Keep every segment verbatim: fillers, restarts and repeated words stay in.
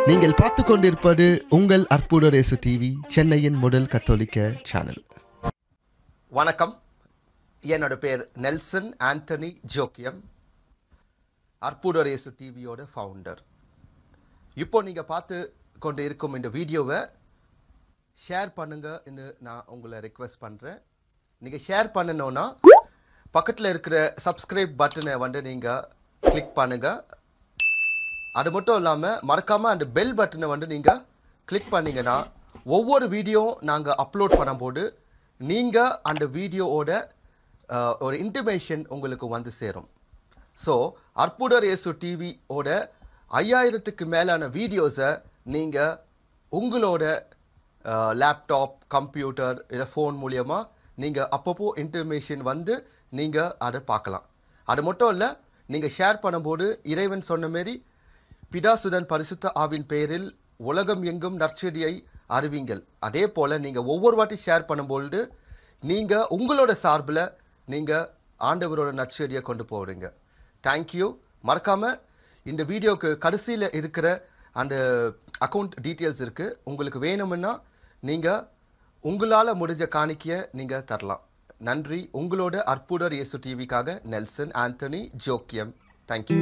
நீங்கள் பார்த்து கொண்டிருப்பது உங்கள் அற்புதர் இயேசு டிவி, சென்னையின் முதல் கத்தோலிக்க சேனல். வணக்கம். என்னோட பேர் நெல்சன் ஆண்டனி ஜோக்கியம், அற்புதர் இயேசு டிவியோட ஃபவுண்டர். இப்போ நீங்கள் பார்த்து கொண்டு இருக்கும் இந்த வீடியோவை ஷேர் பண்ணுங்கன்னு நான் உங்களை ரெக்வெஸ்ட் பண்ணுறேன். நீங்கள் ஷேர் பண்ணணுன்னா பக்கத்தில் இருக்கிற சப்ஸ்கிரைப் பட்டனை வந்து நீங்கள் கிளிக் பண்ணுங்கள். அது மட்டும் இல்லாமல் மறக்காமல் அந்த பெல் பட்டனை வந்து நீங்கள் கிளிக் பண்ணிங்கன்னா ஒவ்வொரு வீடியோ நாங்கள் அப்லோட் பண்ணும்போது நீங்கள் அந்த வீடியோவோட ஒரு இன்டிமேஷன் உங்களுக்கு வந்து சேரும். ஸோ அற்புதர் இயேசு டிவியோட ஐயாயிரத்துக்கு மேலான வீடியோஸை நீங்கள் உங்களோட லேப்டாப், கம்ப்யூட்டர் இல்லை ஃபோன் மூலியமாக நீங்கள் அப்பப்போ இன்டிமேஷன் வந்து நீங்கள் அதை பார்க்கலாம். அது மட்டும் இல்லை, நீங்கள் ஷேர் பண்ணும்போது இறைவன் சொன்ன மாரி பிதாசுடன் பரிசுத்த ஆவின் பெயரில் உலகம் எங்கும் நற்செய்தியை அறிவிங்கள். அதே போல் நீங்கள் ஒவ்வொரு வாட்டி ஷேர் பண்ணும்பொழுது நீங்கள் உங்களோட சார்பில் நீங்கள் ஆண்டவரோட நற்செய்தியை கொண்டு போகிறீங்க. தேங்க்யூ. மறக்காமல் இந்த வீடியோக்கு கடைசியில் இருக்கிற அந்த அக்கௌண்ட் டீட்டெயில்ஸ் இருக்குது. உங்களுக்கு வேணும்னா நீங்கள் உங்களால் முடிஞ்ச காணிக்கையை நீங்கள் தரலாம். நன்றி. உங்களோட அற்புதர் இயேசு டிவிக்காக நெல்சன் ஆண்டனி ஜோக்கியம். தேங்க்யூ.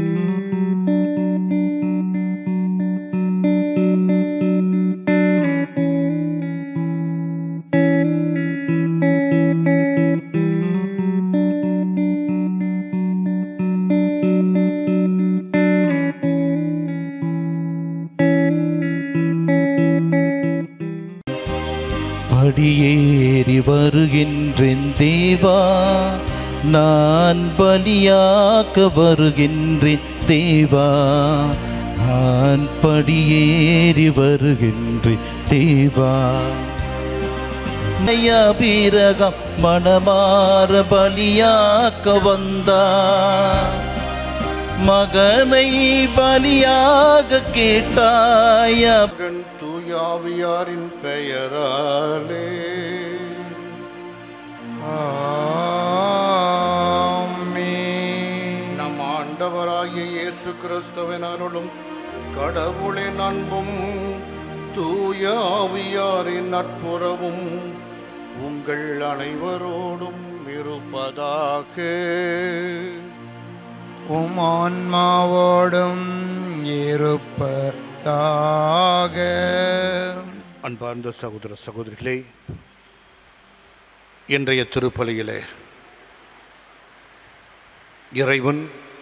படியேறி வருகின்றேன் தேவா, நான் பலியாக்க வருகின்றேன் தேவா, நான் படியேறி வருகின்றேன் தேவா. அபிரகம் மனமாற பலியாக்க வந்தா, மகனை பலியாக கேட்டாய தூயாவியாரின் பெயராலே ஆமென். நம் ஆண்டவராகிய இயேசு கிறிஸ்துவின் அருளும் கடவுளின் அன்பும் தூயாவியாரின் நட்புறவும் உங்கள் அனைவரோடும் இருப்பதாக. உம் ஆன்மாவோடும் இருப்பதாக. அன்பார்ந்த சகோதர சகோதரிகளே, இன்றைய திருப்பலியிலே இறைவன்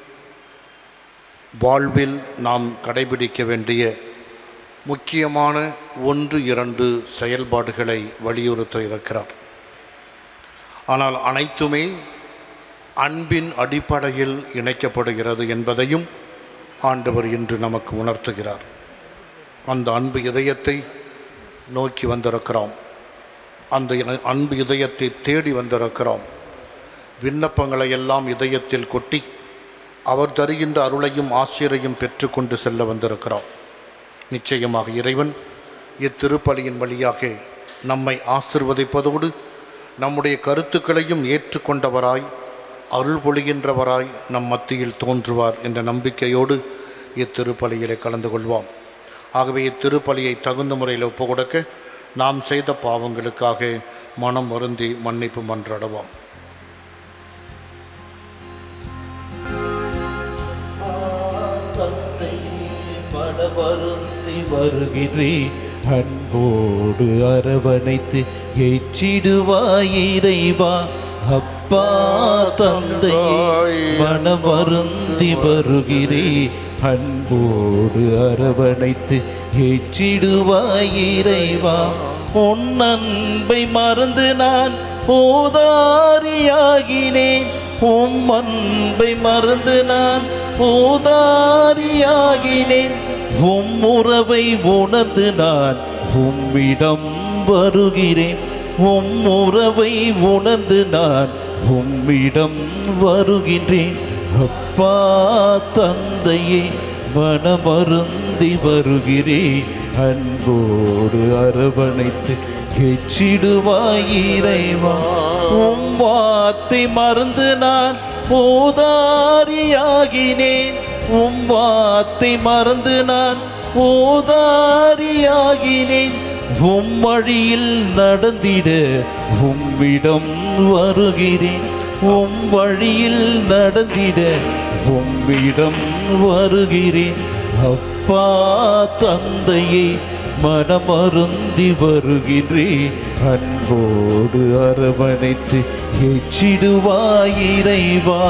வாழ்வில் நாம் கடைபிடிக்க வேண்டிய முக்கியமான ஒன்று இரண்டு செயல்பாடுகளை வலியுறுத்த இருக்கிறார். ஆனால் அனைத்துமே அன்பின் அடிப்படையில் இணைக்கப்படுகிறது என்பதையும் ஆண்டவர் இன்று நமக்கு உணர்த்துகிறார். அந்த அன்பு இதயத்தை நோக்கி வந்திருக்கிறோம். அந்த அன்பு இதயத்தை தேடி வந்திருக்கிறோம். விண்ணப்பங்களை எல்லாம் இதயத்தில் கொட்டி அவர் தருகின்ற அருளையும் ஆசிரியரையும் பெற்றுக்கொண்டு செல்ல வந்திருக்கிறோம். நிச்சயமாக இறைவன் இத்திருப்பலியின் வழியாக நம்மை ஆசிர்வதிப்பதோடு நம்முடைய கருத்துக்களையும் ஏற்றுக்கொண்டவராய் அருள் பொழிகின்றவராய் நம் மத்தியில் தோன்றுவார் என்ற நம்பிக்கையோடு இத்திருப்பலியிலே கலந்து கொள்வோம். ஆகவே இத்திருப்பலியை தகுந்த முறையில் ஒப்பு கொடுக்க நாம் செய்த பாவங்களுக்காக மனம் வருந்தி மன்னிப்பு மன்றாடுவோம். வருந்தி வருகிறேன், அன்போடு அரவணைத்து ஏற்றிடுவாய் இறைவா. அப்பா தந்தையே, மனம் வருந்தி வருகிறேன், அன்போடு அரவணைத்து ஏற்றிடுவாய் இறைவா. உன் அன்பை மறந்து நான் ஊதாரியாகினேன், உம் அன்பை மறந்து நான் ஊதாரியாகினேன். உம் உறவை உணர்ந்து நான் உம்மிடம் வருகிறேன், உம் உறவை உணர்ந்து நான் உம்மிடம் வருகின்றேன். அப்பா தந்தையே, மனமருந்தி வருகிறேன், அன்போடு அரவணைத்து ஏற்றிடுவாய் இறைவா. உம் வார்த்தை மறந்து நான் ஊதாரியாகினேன், உம் வார்த்தை மறந்து நான் ஓதாரியாகினேன். உம் வழியில் நடந்திட உம்மிடம் வருகிறேன். உம் வழியில் நடந்திட உம்மிடம் வருகிறேன். அப்பா தந்தையை மனமருந்தி வருகின்றேன். அன்போடு அரவணைத்து ஏற்றிடுவாய் இறைவா.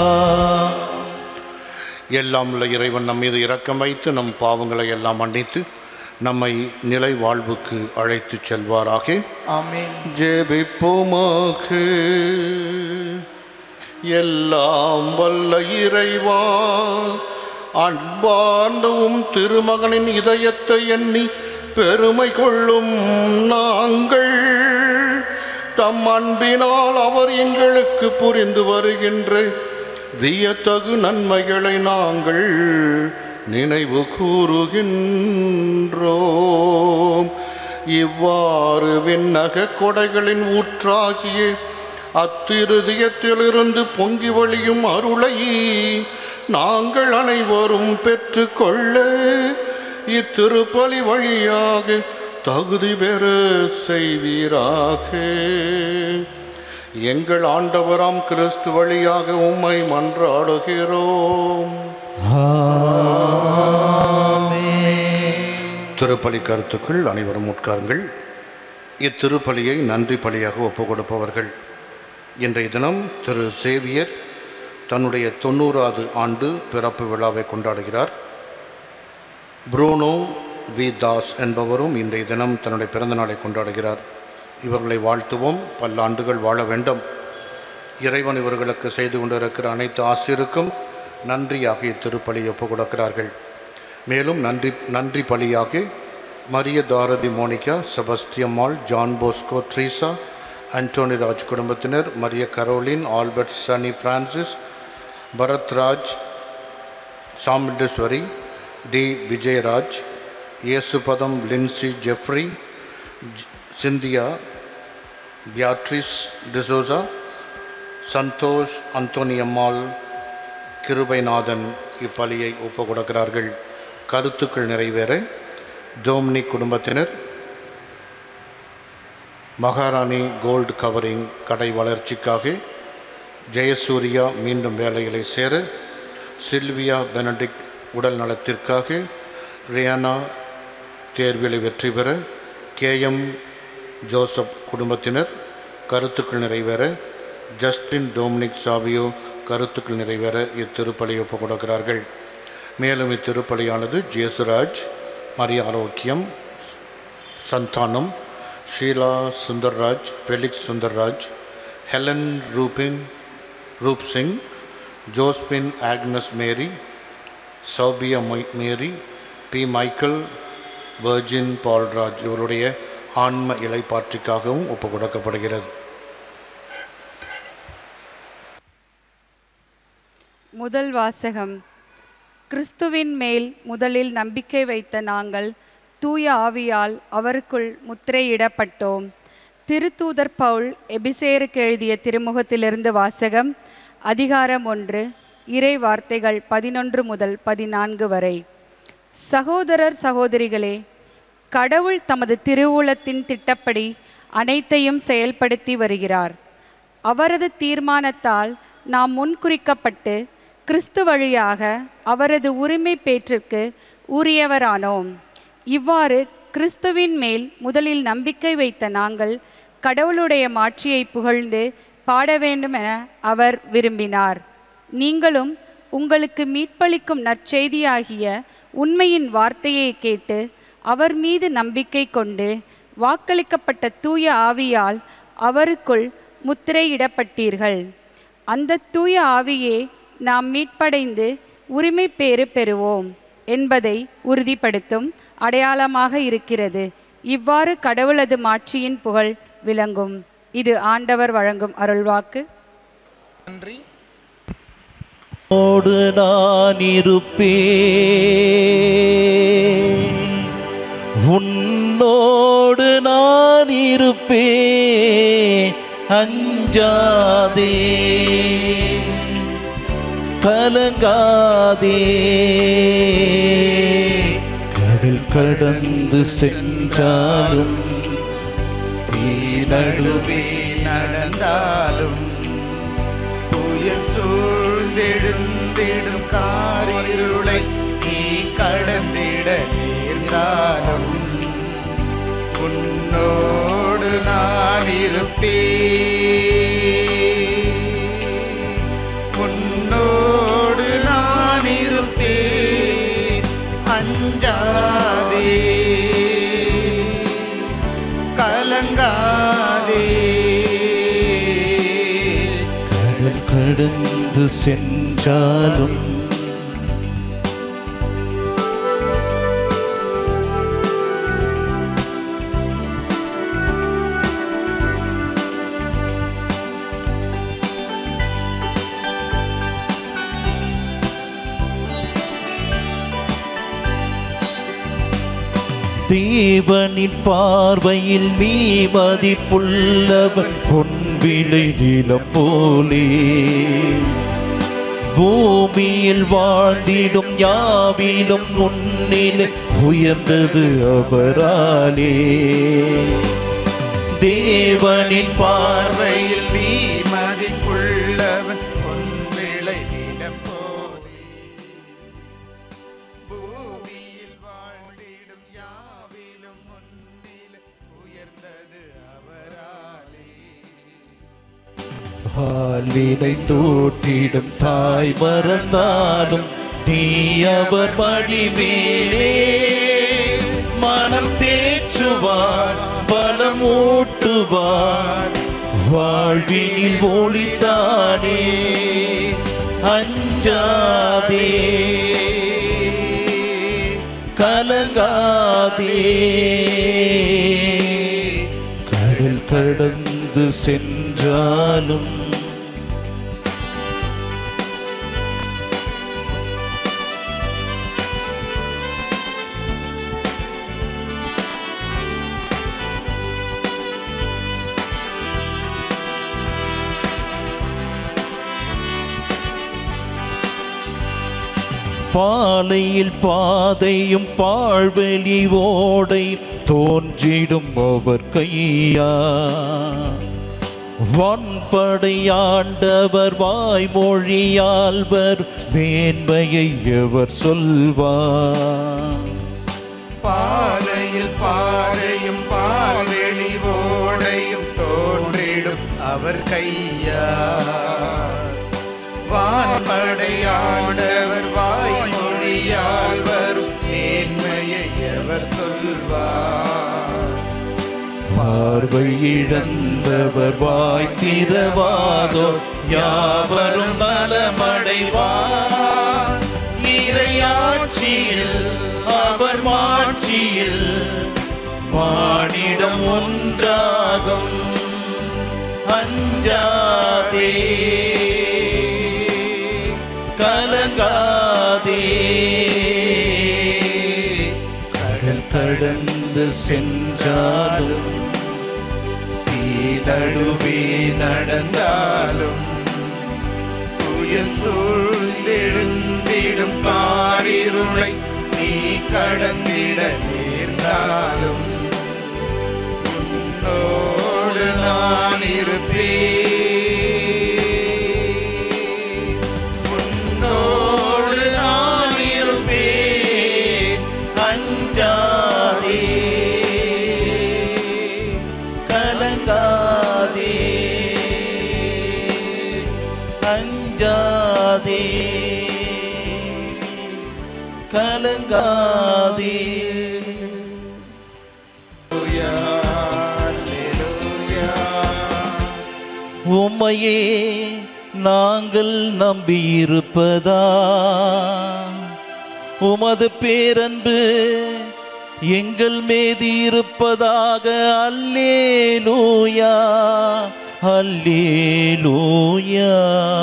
எல்லாம் உள்ள இறைவன் நம் மீது இரக்கம் வைத்து நம் பாவங்களை எல்லாம் மன்னித்து நம்மை நிலை வாழ்வுக்கு அழைத்து செல்வாராக. ஆமென். ஜெபிப்போமாக. எல்லாம் வல்ல இறைவா, அன்பார்ந்தவும் திருமகனின் இதயத்தை எண்ணி பெருமை கொள்ளும் நாங்கள் தம் அன்பினால் அவர் எங்களுக்கு புரிந்து வருகின்ற வியத்தகு நன்மைகளை நாங்கள் நினைவு கூறுகின்றோம். இவ்வாறு விண்ணக கொடைகளின் ஊற்றாகிய அத்திருதியத்திலிருந்து பொங்கி வழியும் அருளை நாங்கள் அனைவரும் பெற்று கொள்ள இத்திருப்பலி வழியாக தகுதி பெற செய்வீராக. எங்கள் ஆண்டவராம் கிறிஸ்து வழியாக உம்மை மன்றாடுகிறோம். திருப்பலி கருத்துக்கள். அனைவரும் உட்காருங்கள். இத்திருப்பலியை நன்றி பலியாக ஒப்பு கொடுப்பவர்கள். இன்றைய தினம் திரு சேவியர் தன்னுடைய தொண்ணூறாவது ஆண்டு பிறப்பு விழாவை கொண்டாடுகிறார். ப்ரூனோ வி தாஸ் என்பவரும் இன்றைய தினம் தன்னுடைய பிறந்த நாளை கொண்டாடுகிறார். இவர்களை வாழ்த்துவோம். பல்லாண்டுகள் வாழ வேண்டும். இறைவன் இவர்களுக்கு செய்து கொண்டிருக்கிற அனைத்து ஆசிரியருக்கும் நன்றியாக இத்திருப்பலி ஒப்பு கொடுக்கிறார்கள். மேலும் நன்றி நன்றி பலியாக Mariya Tharathi Monica, Sebasthiammal, John Bosco, Treesa, Antony Raj குடும்பத்தினர், Mariya Caroline, Albert, Sani Francis, Bharathraj, Samildeswari, D Vijayaraj, Yesupatham, Lincy, Jeffrey, Cynthia, Beatrice D'Souza, Santhosh, Anthoniammal, Kirubainathan இப்பலியை ஒப்பு கொடுக்கிறார்கள். கருத்துக்கள் நிறைவேற டோம்னிக் குடும்பத்தினர் மகாராணி கோல்டு கவரிங் கடை வளர்ச்சிக்காக, ஜெயசூர்யா மீண்டும் வேலைகளை சேர, சில்வியா பெனடிக்ட் உடல் நலத்திற்காக, ரியானா தேர்வில் வெற்றி பெற, கே எம் ஜோசப் குடும்பத்தினர் கருத்துக்கள் நிறைவேற, ஜஸ்டின் டோம்னிக் சாவியோ கருத்துக்கள் நிறைவேற இத்திருப்பலி ஒப்பு கொடுக்கிறார்கள். மேலும் இத்திருப்பலியானது Jesuraj, Mariya Arokiyam, Santhanam, Sheela Sundarraj, Felix Sundarraj, Helen Rubin Roop Singh, Josephine Agnes Mary, Soubiya Mary, P Michael, Virgin Palraj இவருடைய ஆன்ம இலைப்பாற்றிக்காகவும் ஒப்பு கொடுக்கப்படுகிறது. முதல் வாசகம். கிறிஸ்துவின் மேல் முதலில் நம்பிக்கை வைத்த நாங்கள் தூய ஆவியால் அவருக்குள் முத்திரையிடப்பட்டோம். திருத்தூதர் பவுல் எபிசேருக்கு எழுதிய திருமுகத்திலிருந்து வாசகம். அதிகாரம் ஒன்று, இறை வார்த்தைகள் பதினொன்று முதல் பதினான்கு வரை. சகோதரர் சகோதரிகளே, கடவுள் தமது திருவுளத்தின் திட்டப்படி அனைத்தையும் செயல்படுத்தி வருகிறார். அவரது தீர்மானத்தால் நாம் முன்குறிக்கப்பட்டு கிறிஸ்து வழியாக அவரது உரிமை பேற்றிற்கு உரியவரானோம். இவ்வாறு கிறிஸ்துவின் மேல் முதலில் நம்பிக்கை வைத்த நாங்கள் கடவுளுடைய மாட்சியை புகழ்ந்து பாட வேண்டும் என அவர் விரும்பினார். நீங்களும் உங்களுக்கு மீட்பளிக்கும் நற்செய்தியாகிய உண்மையின் வார்த்தையை கேட்டு அவர் மீது நம்பிக்கை கொண்டு வாக்களிக்கப்பட்ட தூய ஆவியால் அவருக்குள் முத்திரையிடப்பட்டீர்கள். அந்த தூய ஆவியே நாம் மீட்படைந்து உரிமை பேறு பெறுவோம் என்பதை உறுதிப்படுத்தும் அடையாளமாக இருக்கிறது. இவ்வாறு கடவுளது மாட்சியின் புகழ் விளங்கும். இது ஆண்டவர் வழங்கும் அருள்வாக்கு. நன்றி. ஓடு நான் இருப்பேன், உன்னோடு நான் இருப்பேன், அஞ்சாதே கலங்காதே, கடல் கடந்து சென்றாலும் தீ நடுவே நடந்தாலும் புயல் சூழ்ந்தெழுந்திடும் காரிருளை நீ கடந்திட நேர்ந்தாலும் உன்னோடு நான் இருப்பேன், உன்னோடு நான் இருப்பேன். அஞ்சாதே கலங்காதே, கடல் கடந்து சென்றாலும் தேவனின் பார்வையில் நீ மதிப்புள்ளவன், பொன்விளை நிலம் போலே பூமியில் வாழ்ந்திடும் யாவிலும் உன்னிலே உயர்ந்தது அவராலே. தேவனின் பார்வையில் நீ மதிப்புள்ளவன், பொன்விளை நிலம் போலே பூமியில் வாழ்ந்திடும் யாவிலும் உன்னிலே உயர்ந்தது அவராலே. பாலினை தோற்றிடும் தாய் மறந்தாலும் நீ அவர் மடிமேலே மனம் தேற்றுவார், பலம் ஊட்டுவார், வாழ்வினில் ஒளிதானே. அஞ்சாதே கலங்காதே, கடல் கடந்து சென்றாலும் பாலையில் பாதையும் பாழ்வெளி ஓடை தோன்றிடும் அவர் கையா. வான்படையாண்டவர் வாய்மொழியால்வர் மேன்மையை எவர் சொல்வார். பாலையில் பாதையும் பால்வெளி ஓடையும் தோன்றிடும் அவர் கையா. வான்படையாண்டவர் வாய்மொழியால் வரும் மேன்மையை எவர் சொல்வார். பார்வை இழந்தவர் வாய் திறவாதோ யாவரும் நலமடைவார். இறையாட்சியில் அவர் மாட்சியில் மானிடம் ஒன்றாகும். அஞ்சாதே கலங்காதே, கடல் கடந்து சென்றாலும் தீ நடுவே நடந்தாலும் புயல் சூழ்ந்தெழுந்திடும் காரிருளை நீ கடந்திட நேர்ந்தாலும் உன்னோடு நான் இருப்பேன், உன்னோடு நான் இருப்பேன். அஞ்சாதே கலங்காதே, அஞ்சாதே கலங்காதே. உம்மையே நாங்கள் நம்பியிருப்பதா, உமது பேரன்பு எங்கள் மீது இருப்பதாக. அல்லேலூயா அல்லேலூயா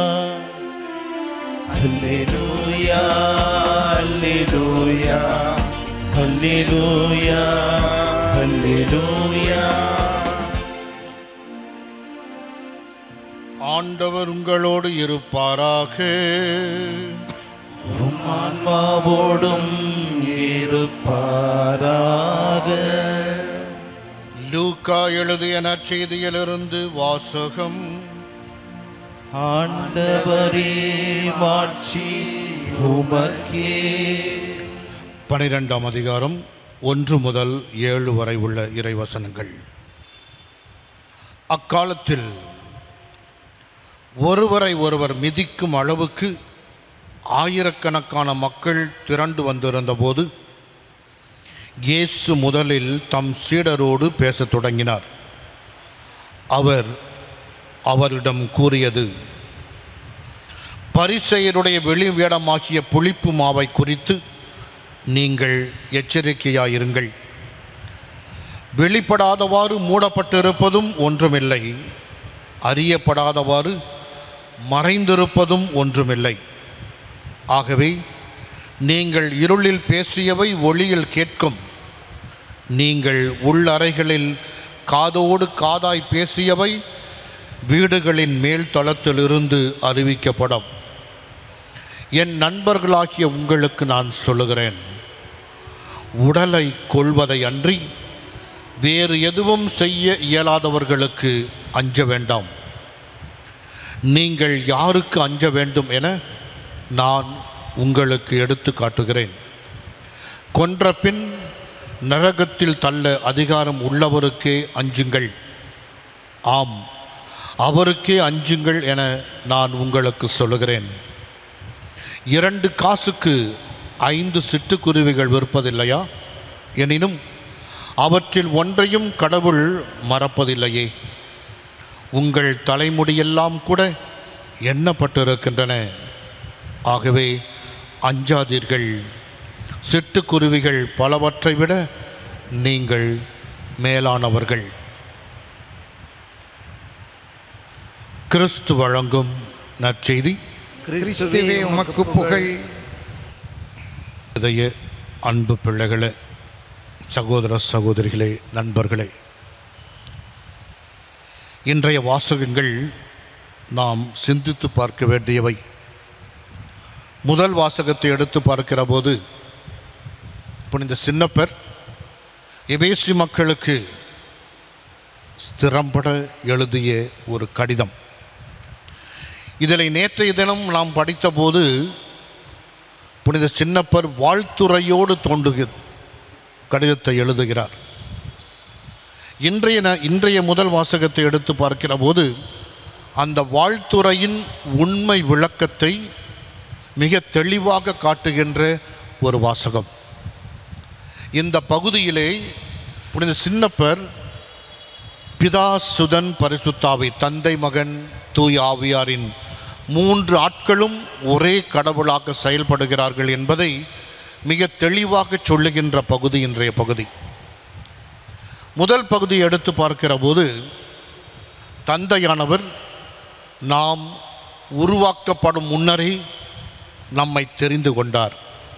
அல்லேலூயா அல்லேலூயா அல்லேலூயா அல்லேலூயா. ஆண்டவர் உங்களோடு இருப்பாராக. உம் ஆன்மாவோடும் இருப்பாராக. லூக்கா எழுதிய நற்செய்தியிலிருந்து வாசகம். ஆண்டவரே மாட்சி உமக்கே. பனிரெண்டாம் அதிகாரம் ஒன்று முதல் ஏழு வரை உள்ள இறைவசனங்கள். அக்காலத்தில் ஒருவரை ஒருவர் மிதிக்கும் அளவுக்கு ஆயிரக்கணக்கான மக்கள் திரண்டு வந்திருந்த போது இயேசு முதலில் தம் சீடரோடு பேசத் தொடங்கினார். அவர் அவரிடம் கூறியது, பரிசேயருடைய வெளி வேடமாகிய புளிப்பு மாவை குறித்து நீங்கள் எச்சரிக்கையாயிருங்கள். வெளிப்படாதவாறு மூடப்பட்டிருப்பதும் ஒன்றுமில்லை, அறியப்படாதவாறு மறைந்திருப்பதும் ஒன்றுமில்லை. ஆகவே நீங்கள் இருளில் பேசியவை ஒளியில் கேட்கும், நீங்கள் உள்ளறைகளில் காதோடு காதாய் பேசியவை வீடுகளின் மேல் தளத்திலிருந்து அறிவிக்கப்படும். என் நண்பர்களாகிய உங்களுக்கு நான் சொல்லுகிறேன், உடலை கொல்வதை அன்றி வேறு எதுவும் செய்ய இயலாதவர்களுக்கு அஞ்ச வேண்டாம். நீங்கள் யாருக்கு அஞ்ச வேண்டும் என நான் உங்களுக்கு எடுத்து காட்டுகிறேன். கொன்ற பின் நரகத்தில் தள்ள அதிகாரம் உள்ளவருக்கே அஞ்சுங்கள். ஆம், அவருக்கே அஞ்சுங்கள் என நான் உங்களுக்கு சொல்லுகிறேன். இரண்டு காசுக்கு ஐந்து சிட்டுக்குருவிகள் விற்பதில்லையா? எனினும் அவற்றில் ஒன்றையும் கடவுள் மறப்பதில்லையே. உங்கள் தலைமுடியெல்லாம் கூட எண்ணப்பட்டிருக்கின்றன. ஆகவே அஞ்சாதீர்கள், சிட்டுக்குருவிகள் பலவற்றை விட நீங்கள் மேலானவர்கள். கிறிஸ்து வழங்கும் நற்செய்தி. கிறிஸ்துவே உமக்கு புகழ். இதய அன்பு பிள்ளைகளே, சகோதர சகோதரிகளே, நண்பர்களே, இன்றைய வாசகங்கள் நாம் சிந்தித்து பார்க்க வேண்டியவை. முதல் வாசகத்தை எடுத்து பார்க்கிற போது புனித சின்னப்பர் எபேசி மக்களுக்கு திறம்பட எழுதிய ஒரு கடிதம். இதில் நேற்றைய தினம் நாம் படித்தபோது புனித சின்னப்பர் வாழ்த்துறையோடு தோன்றுகிற கடிதத்தை எழுதுகிறார். இன்றைய இன்றைய முதல் வாசகத்தை எடுத்து பார்க்கிற போது அந்த வாழ்த்துறையின் உண்மை விளக்கத்தை மிக தெளிவாக காட்டுகின்ற ஒரு வாசகம். இந்த பகுதியிலே புனித சின்னப்பர் பிதா சுதன் பரிசுத்தாவி, தந்தை மகன் தூய் ஆவியாரின் மூன்று ஆட்களும் ஒரே கடவுளாக செயல்படுகிறார்கள் என்பதை மிக தெளிவாக சொல்லுகின்ற பகுதி இன்றைய பகுதி. முதல் பகுதியை எடுத்து பார்க்கிற போது தந்தையானவர் நாம் உருவாக்கப்படும் முன்னரே நம்மை தெரிந்து கொண்டார்,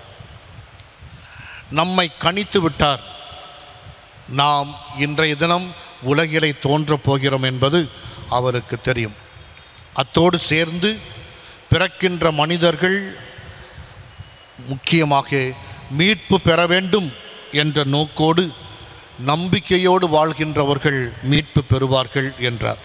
நம்மை கணித்து விட்டார். நாம் இன்றைய தினம் உலகிலே தோன்றப் போகிறோம் என்பது அவருக்கு தெரியும். அத்தோடு சேர்ந்து பிறக்கின்ற மனிதர்கள் முக்கியமாக மீட்பு பெற வேண்டும் என்ற நோக்கோடு நம்பிக்கையோடு வாழ்கின்றவர்கள் மீட்பு பெறுவார்கள் என்றார்.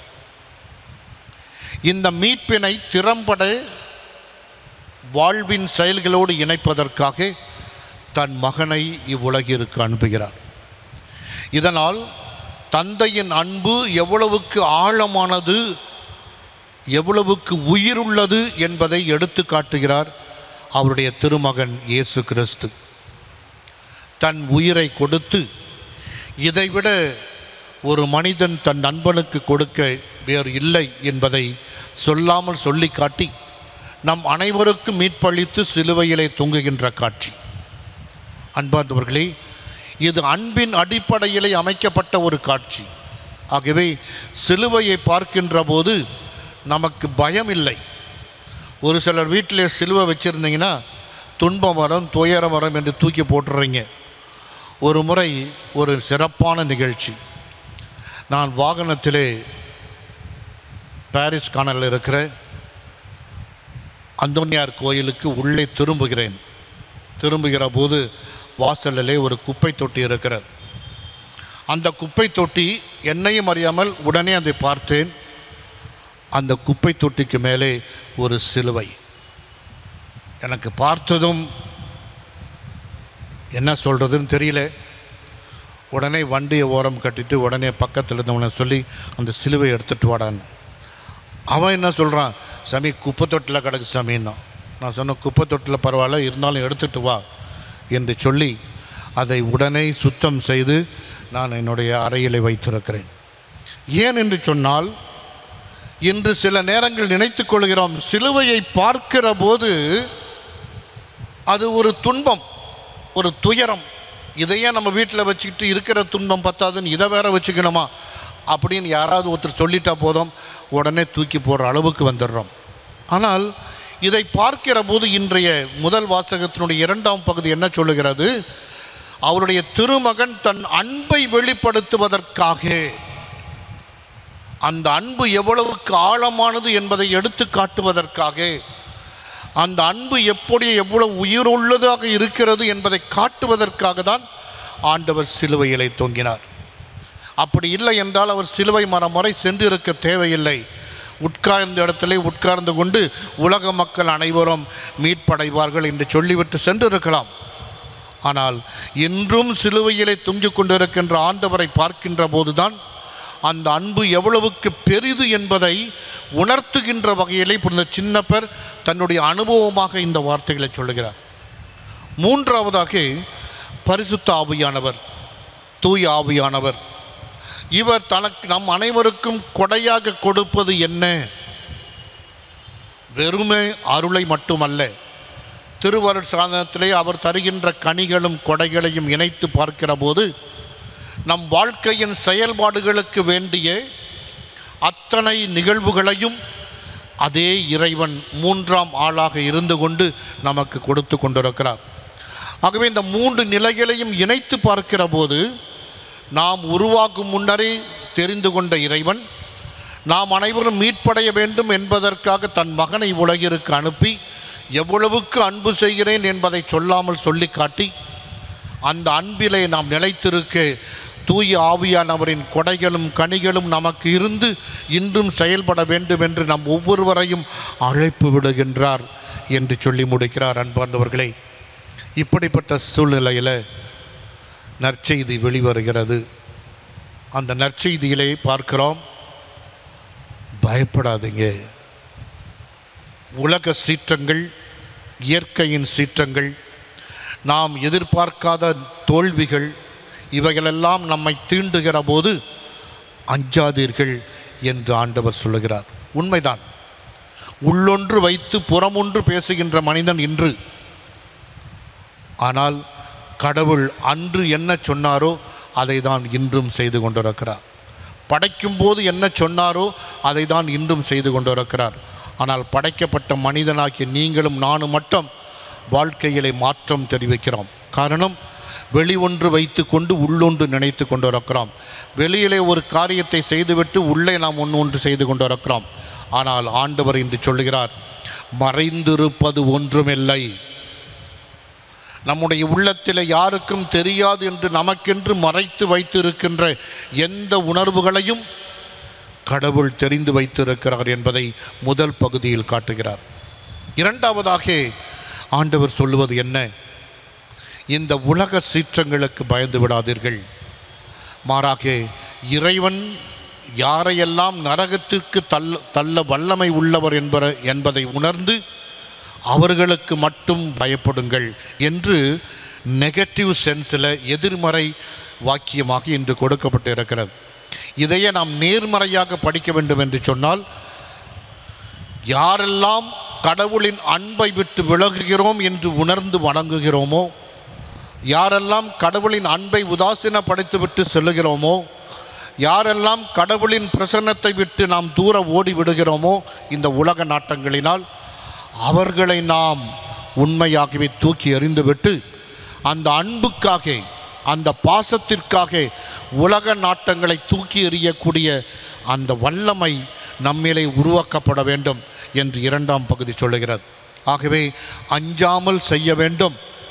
இந்த மீட்பினை திறம்பட வாழ்வின் செயல்களோடு இணைப்பதற்காக தன் மகனை இவ்வுலகிற்கு அனுப்புகிறார். இதனால் தந்தையின் அன்பு எவ்வளவுக்கு ஆழமானது, எவ்வளவுக்கு உயிருள்ளது என்பதை எடுத்து காட்டுகிறார் அவருடைய திருமகன் இயேசு கிறிஸ்து. தன் உயிரை கொடுத்து இதைவிட ஒரு மனிதன் தன் நண்பனுக்கு கொடுக்க வேறு இல்லை என்பதை சொல்லாமல் சொல்லி காட்டி நம் அனைவருக்கும் மீட்பளித்து சிலுவையிலே தொங்குகின்ற காட்சி. அன்பார்ந்தவர்களே, இது அன்பின் அடிப்படையிலே அமைக்கப்பட்ட ஒரு காட்சி. ஆகவே சிலுவையை பார்க்கின்ற போது நமக்கு பயம் இல்லை. ஒரு சிலர் வீட்டிலே சிலுவை வச்சுருந்தீங்கன்னா துன்பம் வரும், துயரம் வரும் என்று தூக்கி போட்டுறீங்க. ஒரு முறை ஒரு சிறப்பான நிகழ்ச்சி, நான் வாகனத்திலே பாரிஸ் கானலில் இருக்கிற அந்தோனியார் கோயிலுக்கு உள்ளே திரும்புகிறேன். திரும்புகிற போது வாசலிலே ஒரு குப்பை தொட்டி இருக்கிறது. அந்த குப்பை தொட்டி என்னையும் அறியாமல் உடனே அதை பார்த்தேன். அந்த குப்பை தொட்டிக்கு மேலே ஒரு சிலுவை. எனக்கு பார்த்ததும் என்ன சொல்கிறதுன்னு தெரியல. உடனே வண்டியை ஓரம் கட்டிட்டு உடனே பக்கத்தில் இருந்தவனை சொல்லி அந்த சிலுவை எடுத்துகிட்டு வாடான்னு. அவன் என்ன சொல்கிறான், சாமி குப்பை தொட்டில் கிடக்கு சாமின்னா. நான் சொன்ன குப்பை தொட்டில் பரவாயில்ல, இருந்தாலும் எடுத்துகிட்டு வா என்று சொல்லி அதை உடனே சுத்தம் செய்து நான் என்னுடைய அறையிலே வைத்திருக்கிறேன். ஏன் என்று சொன்னால், இன்று சில நேரங்கள் நினைத்து கொள்கிறோம், சிலுவையை பார்க்கிற போது அது ஒரு துன்பம், ஒரு துயரம். இதையே நம்ம வீட்டில் வச்சுக்கிட்டு இருக்கிற துன்பம் பத்தாதுன்னு இதை வேற வச்சுக்கணுமா அப்படின்னு யாராவது ஒருத்தர் சொல்லிட்டா போதும், உடனே தூக்கி போடுற அளவுக்கு வந்துடுறோம். ஆனால் இதை பார்க்கிற போது இன்றைய முதல் வாசகத்தினுடைய இரண்டாம் பகுதி என்ன சொல்லுகிறது, அவருடைய திருமகன் தன் அன்பை வெளிப்படுத்துவதற்காக, அந்த அன்பு எவ்வளவுக்கு ஆழமானது என்பதை எடுத்து காட்டுவதற்காக, அந்த அன்பு எப்படி எவ்வளவு உயிருள்ளதாக இருக்கிறது என்பதை காட்டுவதற்காக தான் ஆண்டவர் சிலுவையிலே தொங்கினார். அப்படி இல்லை என்றால் அவர் சிலுவை மரம் வரை சென்று இருக்க தேவையில்லை. உட்கார்ந்த இடத்திலே உட்கார்ந்து கொண்டு உலக மக்கள் அனைவரும் மீட்படைவார்கள் என்று சொல்லிவிட்டு சென்றிருக்கலாம். ஆனால் இன்றும் சிலுவையிலே தொங்கிக் கொண்டிருக்கின்ற ஆண்டவரை பார்க்கின்ற போதுதான் அந்த அன்பு எவ்வளவுக்கு பெரிது என்பதை உணர்த்துகின்ற வகையிலே இந்த சின்னப்பர் தன்னுடைய அனுபவமாக இந்த வார்த்தைகளை சொல்லுகிறார். மூன்றாவதாக பரிசுத்த ஆவியானவர், தூய ஆவியானவர். இவர் தனக்கு நம் அனைவருக்கும் கொடையாக கொடுப்பது என்ன? வெறுமே அருளை மட்டுமல்ல, திருவருட் சாதனத்திலே அவர் தருகின்ற கனிகளும் கொடைகளையும் இணைத்து பார்க்கிற போது நம் வாழ்க்கையின் செயல்பாடுகளுக்கு வேண்டிய அத்தனை நிகழ்வுகளையும் அதே இறைவன் மூன்றாம் ஆளாக இருந்து கொண்டு நமக்கு கொடுத்து கொண்டிருக்கிறார். ஆகவே இந்த மூன்று நிலைகளையும் இணைத்து பார்க்கிற போது நாம் உருவாக்கும் முன்னரே தெரிந்து கொண்ட இறைவன் நாம் அனைவரும் மீட்படைய வேண்டும் என்பதற்காக தன் மகனை உலகிற்கு அனுப்பி எவ்வளவுக்கு அன்பு செய்கிறேன் என்பதை சொல்லாமல் சொல்லி காட்டி, அந்த அன்பிலே நாம் நிலைத்திருக்க தூய ஆவியானவரின் கொடைகளும் கனிகளும் நமக்கு இருந்து இன்றும் செயல்பட வேண்டும் என்று நம் ஒவ்வொருவரையும் அழைப்பு விடுகின்றார் என்று சொல்லி முடிக்கிறார். அன்பார்ந்தவர்களே, இப்படிப்பட்ட சூழ்நிலையில் நற்செய்தி வெளிவருகிறது. அந்த நற்செய்தியிலே பார்க்கிறோம், பயப்படாதீங்க. உலக சீற்றங்கள், இயற்கையின் சீற்றங்கள், நாம் எதிர்பார்க்காத தோல்விகள், இவைகளெல்லாம் நம்மை தீண்டுகிற போது அஞ்சாதீர்கள் என்று ஆண்டவர் சொல்லுகிறார். உண்மைதான். உள்ளொன்று வைத்து புறமொன்று பேசுகின்ற மனிதன் இன்று. ஆனால் கடவுள் அன்று என்ன சொன்னாரோ அதை தான் இன்றும் செய்து கொண்டிருக்கிறார். படைக்கும் போது என்ன சொன்னாரோ அதை தான் இன்றும் செய்து கொண்டிருக்கிறார். ஆனால் படைக்கப்பட்ட மனிதனாகிய நீங்களும் நானும் மட்டும் வாழ்க்கையிலே மாற்றம் தெரிவிக்கிறோம். காரணம், வெளி ஒன்று வைத்து கொண்டு உள்ளொன்று நினைத்து கொண்டிருக்கிறோம். வெளியிலே ஒரு காரியத்தை செய்துவிட்டு உள்ளே நாம் ஒன்று ஒன்று செய்து கொண்டிருக்கிறோம். ஆனால் ஆண்டவர் இன்று சொல்லுகிறார், மறைந்திருப்பது ஒன்றுமில்லை. நம்முடைய உள்ளத்தில் யாருக்கும் தெரியாது என்று நமக்கென்று மறைத்து வைத்திருக்கின்ற எந்த உணர்வுகளையும் கடவுள் தெரிந்து வைத்திருக்கிறார் என்பதை முதல் பகுதியில் காட்டுகிறார். இரண்டாவதாக ஆண்டவர் சொல்லுவது என்ன? இந்த உலக சீற்றங்களுக்கு பயந்து விடாதீர்கள். மாறாக இறைவன் யாரையெல்லாம் நரகத்திற்கு தள்ள தள்ள வல்லமை உள்ளவர் என்பற என்பதை உணர்ந்து அவர்களுக்கு மட்டும் பயப்படுங்கள் என்று நெகட்டிவ் சென்ஸில் எதிர்மறை வாக்கியமாக இன்று கொடுக்கப்பட்டு இருக்கிறது. இதையே நாம் நேர்மறையாக படிக்க வேண்டும் என்று சொன்னால், யாரெல்லாம் கடவுளின் அன்பை விட்டு விலகுகிறோம் என்று உணர்ந்து வணங்குகிறோமோ, யாரெல்லாம் கடவுளின் அன்பை உதாசீனப்படுத்தி விட்டு செல்லுகிறோமோ, யாரெல்லாம் கடவுளின் பிரசன்னத்தை விட்டு நாம் தூர ஓடி விடுகிறோமோ இந்த உலக நாட்டங்களினால், அவர்களை நாம் உண்மையாகவே தூக்கி எறிந்துவிட்டு அந்த அன்புக்காக, அந்த பாசத்திற்காக உலக நாட்டங்களை தூக்கி எறியக்கூடிய அந்த வல்லமை நம்மிலே உருவாக்கப்பட வேண்டும் என்று இரண்டாம் பகுதி சொல்லுகிறது. ஆகவே அஞ்சாமல் செய்ய வேண்டும்,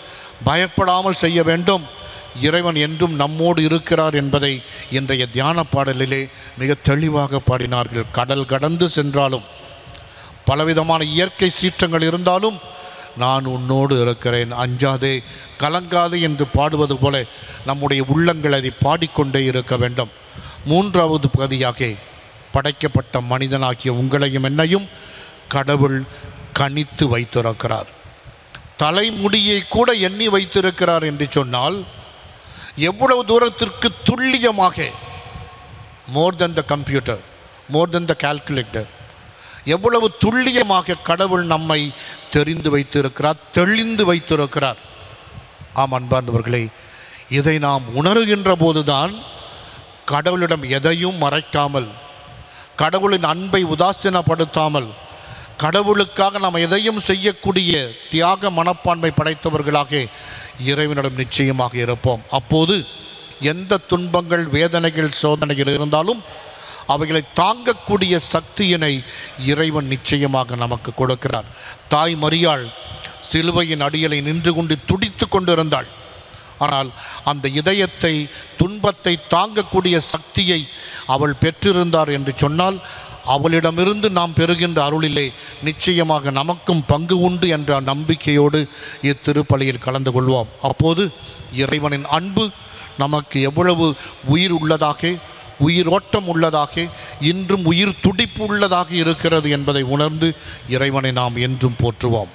பயப்படாமல் செய்ய வேண்டும். இறைவன் என்றும் நம்மோடு இருக்கிறார் என்பதை இன்றைய தியான பாடலிலே மிக தெளிவாக பாடினார்கள். கடல் கடந்து சென்றாலும், பலவிதமான இயற்கை சீற்றங்கள் இருந்தாலும், நான் உன்னோடு இருக்கிறேன், அஞ்சாதே கலங்காதே என்று பாடுவது போல நம்முடைய உள்ளங்கள் அதை பாடிக்கொண்டே இருக்க வேண்டும். மூன்றாவது பகுதியாக படைக்கப்பட்ட மனிதனாகிய உங்களையும் என்னையும் கடவுள் கணித்து வைத்திருக்கிறார். தலைமுடியை கூட எண்ணி வைத்திருக்கிறார் என்று சொன்னால் எவ்வளவு தூரத்திற்கு துல்லியமாக, மோர் தென் the computer, more then the calculator, எவ்வளவு துல்லியமாக கடவுள் நம்மை தெரிந்து வைத்திருக்கிறார், தெளிந்து வைத்திருக்கிறார். ஆம் அன்பார்ந்தவர்களே, இதை நாம் உணர்கின்ற போதுதான் கடவுளிடம் எதையும் மறைக்காமல், கடவுளின் அன்பை உதாசீனப்படுத்தாமல், கடவுளுக்காக நாம் எதையும் செய்யக்கூடிய தியாக மனப்பான்மை படைத்தவர்களாக இறைவனிடம் நிச்சயமாக இருப்போம். அப்போது எந்த துன்பங்கள், வேதனைகள், சோதனைகள் இருந்தாலும் அவைகளை தாங்கக்கூடிய சக்தியினை இறைவன் நிச்சயமாக நமக்கு கொடுக்கிறார். தாய் மரியாள் சிலுவையின் அடியலை நின்று கொண்டு துடித்து கொண்டிருந்தாள். ஆனால் அந்த இதயத்தை, துன்பத்தை தாங்கக்கூடிய சக்தியை அவள் பெற்றிருந்தார் என்று சொன்னால், அவளிடமிருந்து நாம் பெறுகின்ற அருளிலே நிச்சயமாக நமக்கும் பங்கு உண்டு என்ற நம்பிக்கையோடு இத்திருப்பலியில் கலந்து கொள்வோம். அப்போது இறைவனின் அன்பு நமக்கு எவ்வளவு உயிர் உள்ளதாக, உயிரோட்டம் உள்ளதாக, இன்றும் உயிர் துடிப்பு உள்ளதாக இருக்கிறது என்பதை உணர்ந்து இறைவனை நாம் என்றும் போற்றுவோம்.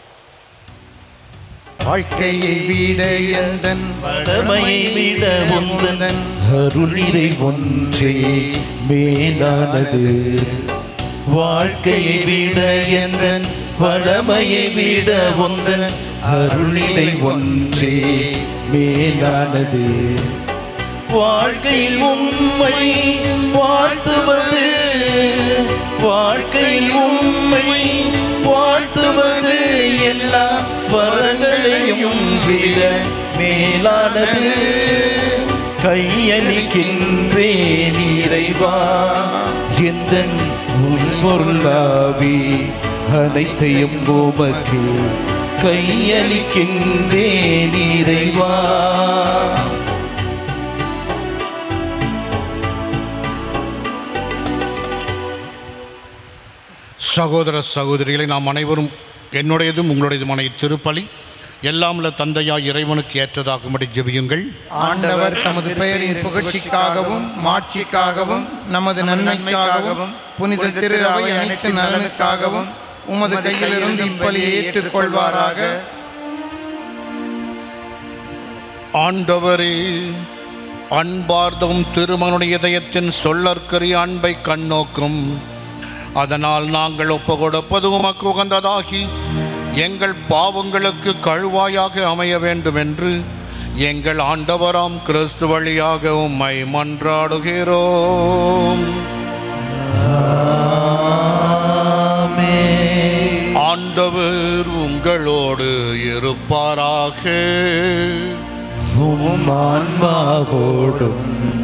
வாழ்க்கையை விட எந்தன் பழமையை விட உந்தன் அருளிரை ஒன்றே மேலானது. வாழ்க்கையை விட எந்தன் பழமையை விட உந்தன் அருளிரை ஒன்றே மேலானது. வாழ்க்கையில் உம்மை வாழ்த்துவது, வாழ்க்கையில் உம்மை வாழ்த்துவது எல்லா வரங்களையும் விட மேலானது. கையளிக்கின்றேன் இறைவா எந்தன் உள்பொருளாவி அனைத்தையும் உமக்கு கையளிக்கின்றேன் இறைவா. சகோதர சகோதரிகளை, நாம் அனைவரும் என்னுடையதும் உங்களுடையதுமான திருப்பலி எல்லாம் உள்ள தந்தையாய் இறைவனுக்கு ஏற்றதாகும்படி ஜெபியுங்கள். ஆண்டவர் தமது பெயரின் புகழ்ச்சிக்காகவும் மாட்சிக்காகவும் நமது நன்மைக்காகவும் புனித திரு அவை அனைத்து நலனுக்காகவும் உமது கையிலிருந்து இப்பலியை ஏற்றுக்கொள்வாராக. ஆண்டவரே, அன்பார்ந்தும் திருமகனுடைய இதயத்தின் சொல்லற்கரிய அன்பை கண்ணோக்கும். அதனால் நாங்கள் ஒப்பு கொடுப்பது உமக்கு உகந்ததாகி எங்கள் பாவங்களுக்கு கழுவாயாக அமைய வேண்டும் என்று எங்கள் ஆண்டவராம் கிறிஸ்து வழியாக உம்மை மன்றாடுகிறோம். ஆண்டவர் உங்களோடு இருப்பாராக. உம் ஆன்மாவோடும்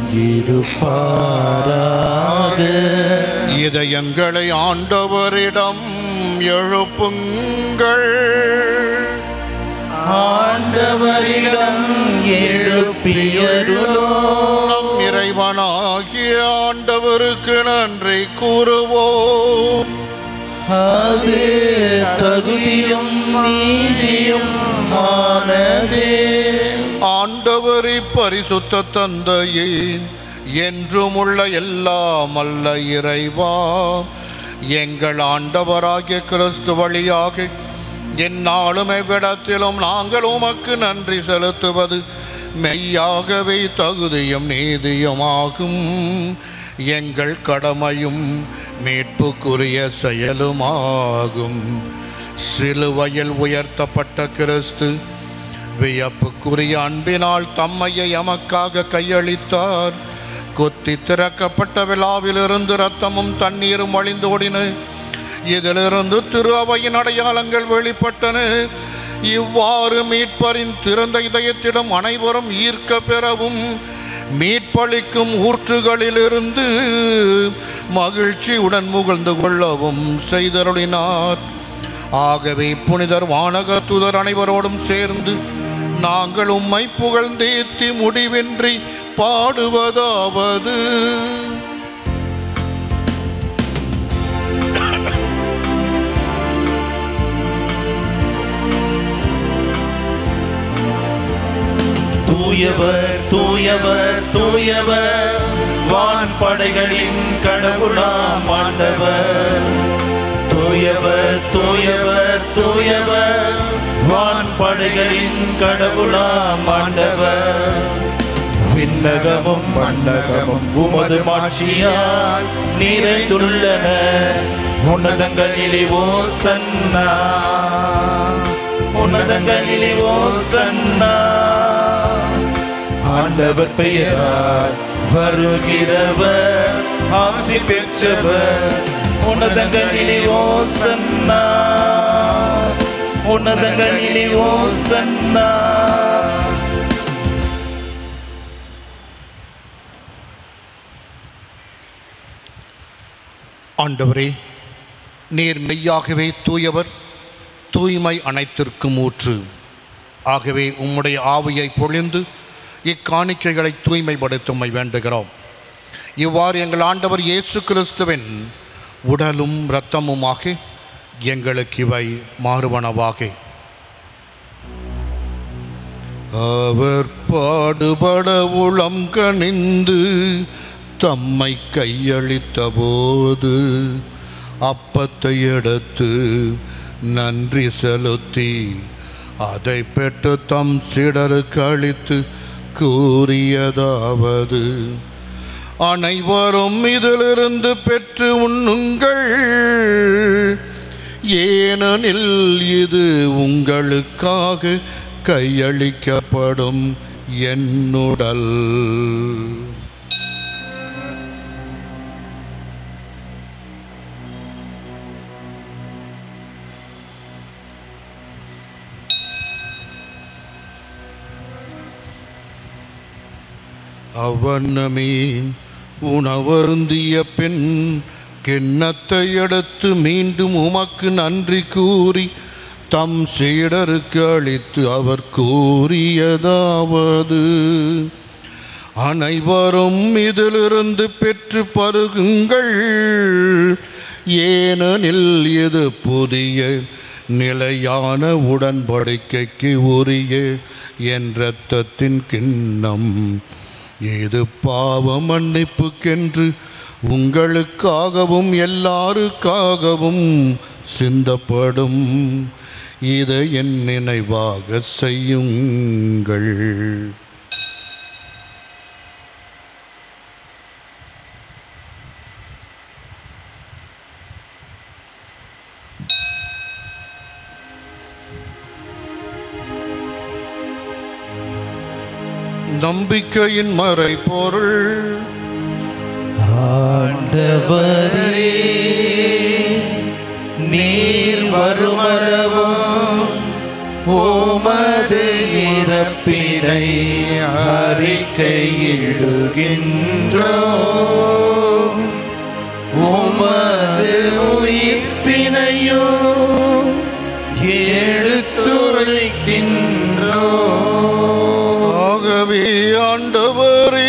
இருப்பாராக. இதயங்களை ஆண்டவரிடம் எழுப்புங்கள். ஆண்டவரிடம் எழுப்பியருளோம். நம் இறைவனாகிய ஆண்டவருக்கு நன்றி கூறுவோம். அது தகுதியும் நீதியும் ஆனதே. ஆண்டவரை பரிசுத்த தந்தையே, என்றும் உள்ள எல்லாம் அல்ல இறைவா, எங்கள் ஆண்டவராகிய கிறிஸ்து வழியாக எந்நாளும் எவ்விடத்திலும் நாங்கள் உமக்கு நன்றி செலுத்துவது மெய்யாகவே தகுதியும் நீதியுமாகும். எங்கள் கடமையும் மீட்புக்குரிய செயலுமாகும். சிலுவையில் உயர்த்தப்பட்ட கிறிஸ்து வியப்புக்குரிய அன்பினால் தம்மையை எமக்காக கையளித்தார். கொத்தி திறக்கப்பட்ட விழாவிலிருந்து இரத்தமும் தண்ணீரும் வழிந்தோடின. இதிலிருந்து திரு அவையின் அடையாளங்கள் வெளிப்பட்டன. இவ்வாறு மீட்பரின் திறந்த இதயத்திடம் அனைவரும் ஈர்க்க பெறவும் மீட்பளிக்கும் ஊற்றுகளிலிருந்து மகிழ்ச்சியுடன் முகழ்ந்து கொள்ளவும் செய்தருளினார். ஆகவே புனிதர் வானக தூதர் அனைவரோடும் சேர்ந்து நாங்கள் உம்மை புகழ்ந்தேத்தி முடிவின்றி பாடுவதாவது தூயவர் தூயவர் தூயவர் வான் படைகளின் கடவுளாம் ஆண்டவர். தூயவர் தூயவர் தூயவர் வான் படைகளின் கடவுளாம் ஆண்டவர். விண்ணகமும் மண்ணகமும் உமது மாட்சியால் நிறைந்துள்ளன. உன்னதங்களிலே ஓசன்னா, உன்னதங்களிலே ஓசன்னா. ஆண்டவர் பெயரால் வருகிறவர் ஆசி பெற்றவர். உன்னதங்களிலே ஓசன்னா, உன்னதங்களிலே ஓசன்னா. ஆண்டவரே, நீர் மெய்யாகவே தூயவர், தூய்மை அனைத்திற்கும் ஊற்று. ஆகவே உம்முடைய ஆவியை பொழிந்து இக்காணிக்கைகளை தூய்மைப்படுத்தும்மை வேண்டுகிறோம். இவ்வாறு எங்கள் ஆண்டவர் இயேசு கிறிஸ்துவின் உடலும் இரத்தமுமாக எங்களுக்கு இவை மாறுவனவாக. அவர் பாடுபட உளம் கனிந்து தம்மை கையளித்த போது அப்பத்தை எடுத்து நன்றி செலுத்தி அதை பெற்று தம் சீடருக்கு அளித்து கூறியதாவது, அனைவரும் இதிலிருந்து பெற்று உண்ணுங்கள், ஏனெனில் இது உங்களுக்காக கையளிக்கப்படும் என்னுடல். அவ்வண்ணமே உணவருந்திய பின் கிண்ணத்தை எடுத்து மீண்டும் உமக்கு நன்றி கூறி தம் சீடருக்கு அளித்து அவர் கூறியதாவது, அனைவரும் இதிலிருந்து பெற்று பருகுங்கள், ஏனெனில் இது புதிய நிலையான உடன்படிக்கைக்கு உரிய என் இரத்தத்தின் கிண்ணம். இது பாவ மன்னிப்புக்கென்று உங்களுக்காகவும் எல்லாருக்காகவும் சிந்தப்படும். இதை என் நினைவாக செய்யுங்கள். நம்பிக்கையின் மறைபொருள். ஆண்டவரே, நீர் வருமளவும் உமது இறப்பினை அறிக்கையிடுகின்றோம், உமது உயிர்ப்பினையும் எடுத்துரைக்கின்றோம். ஆகவே ஆண்டவரே,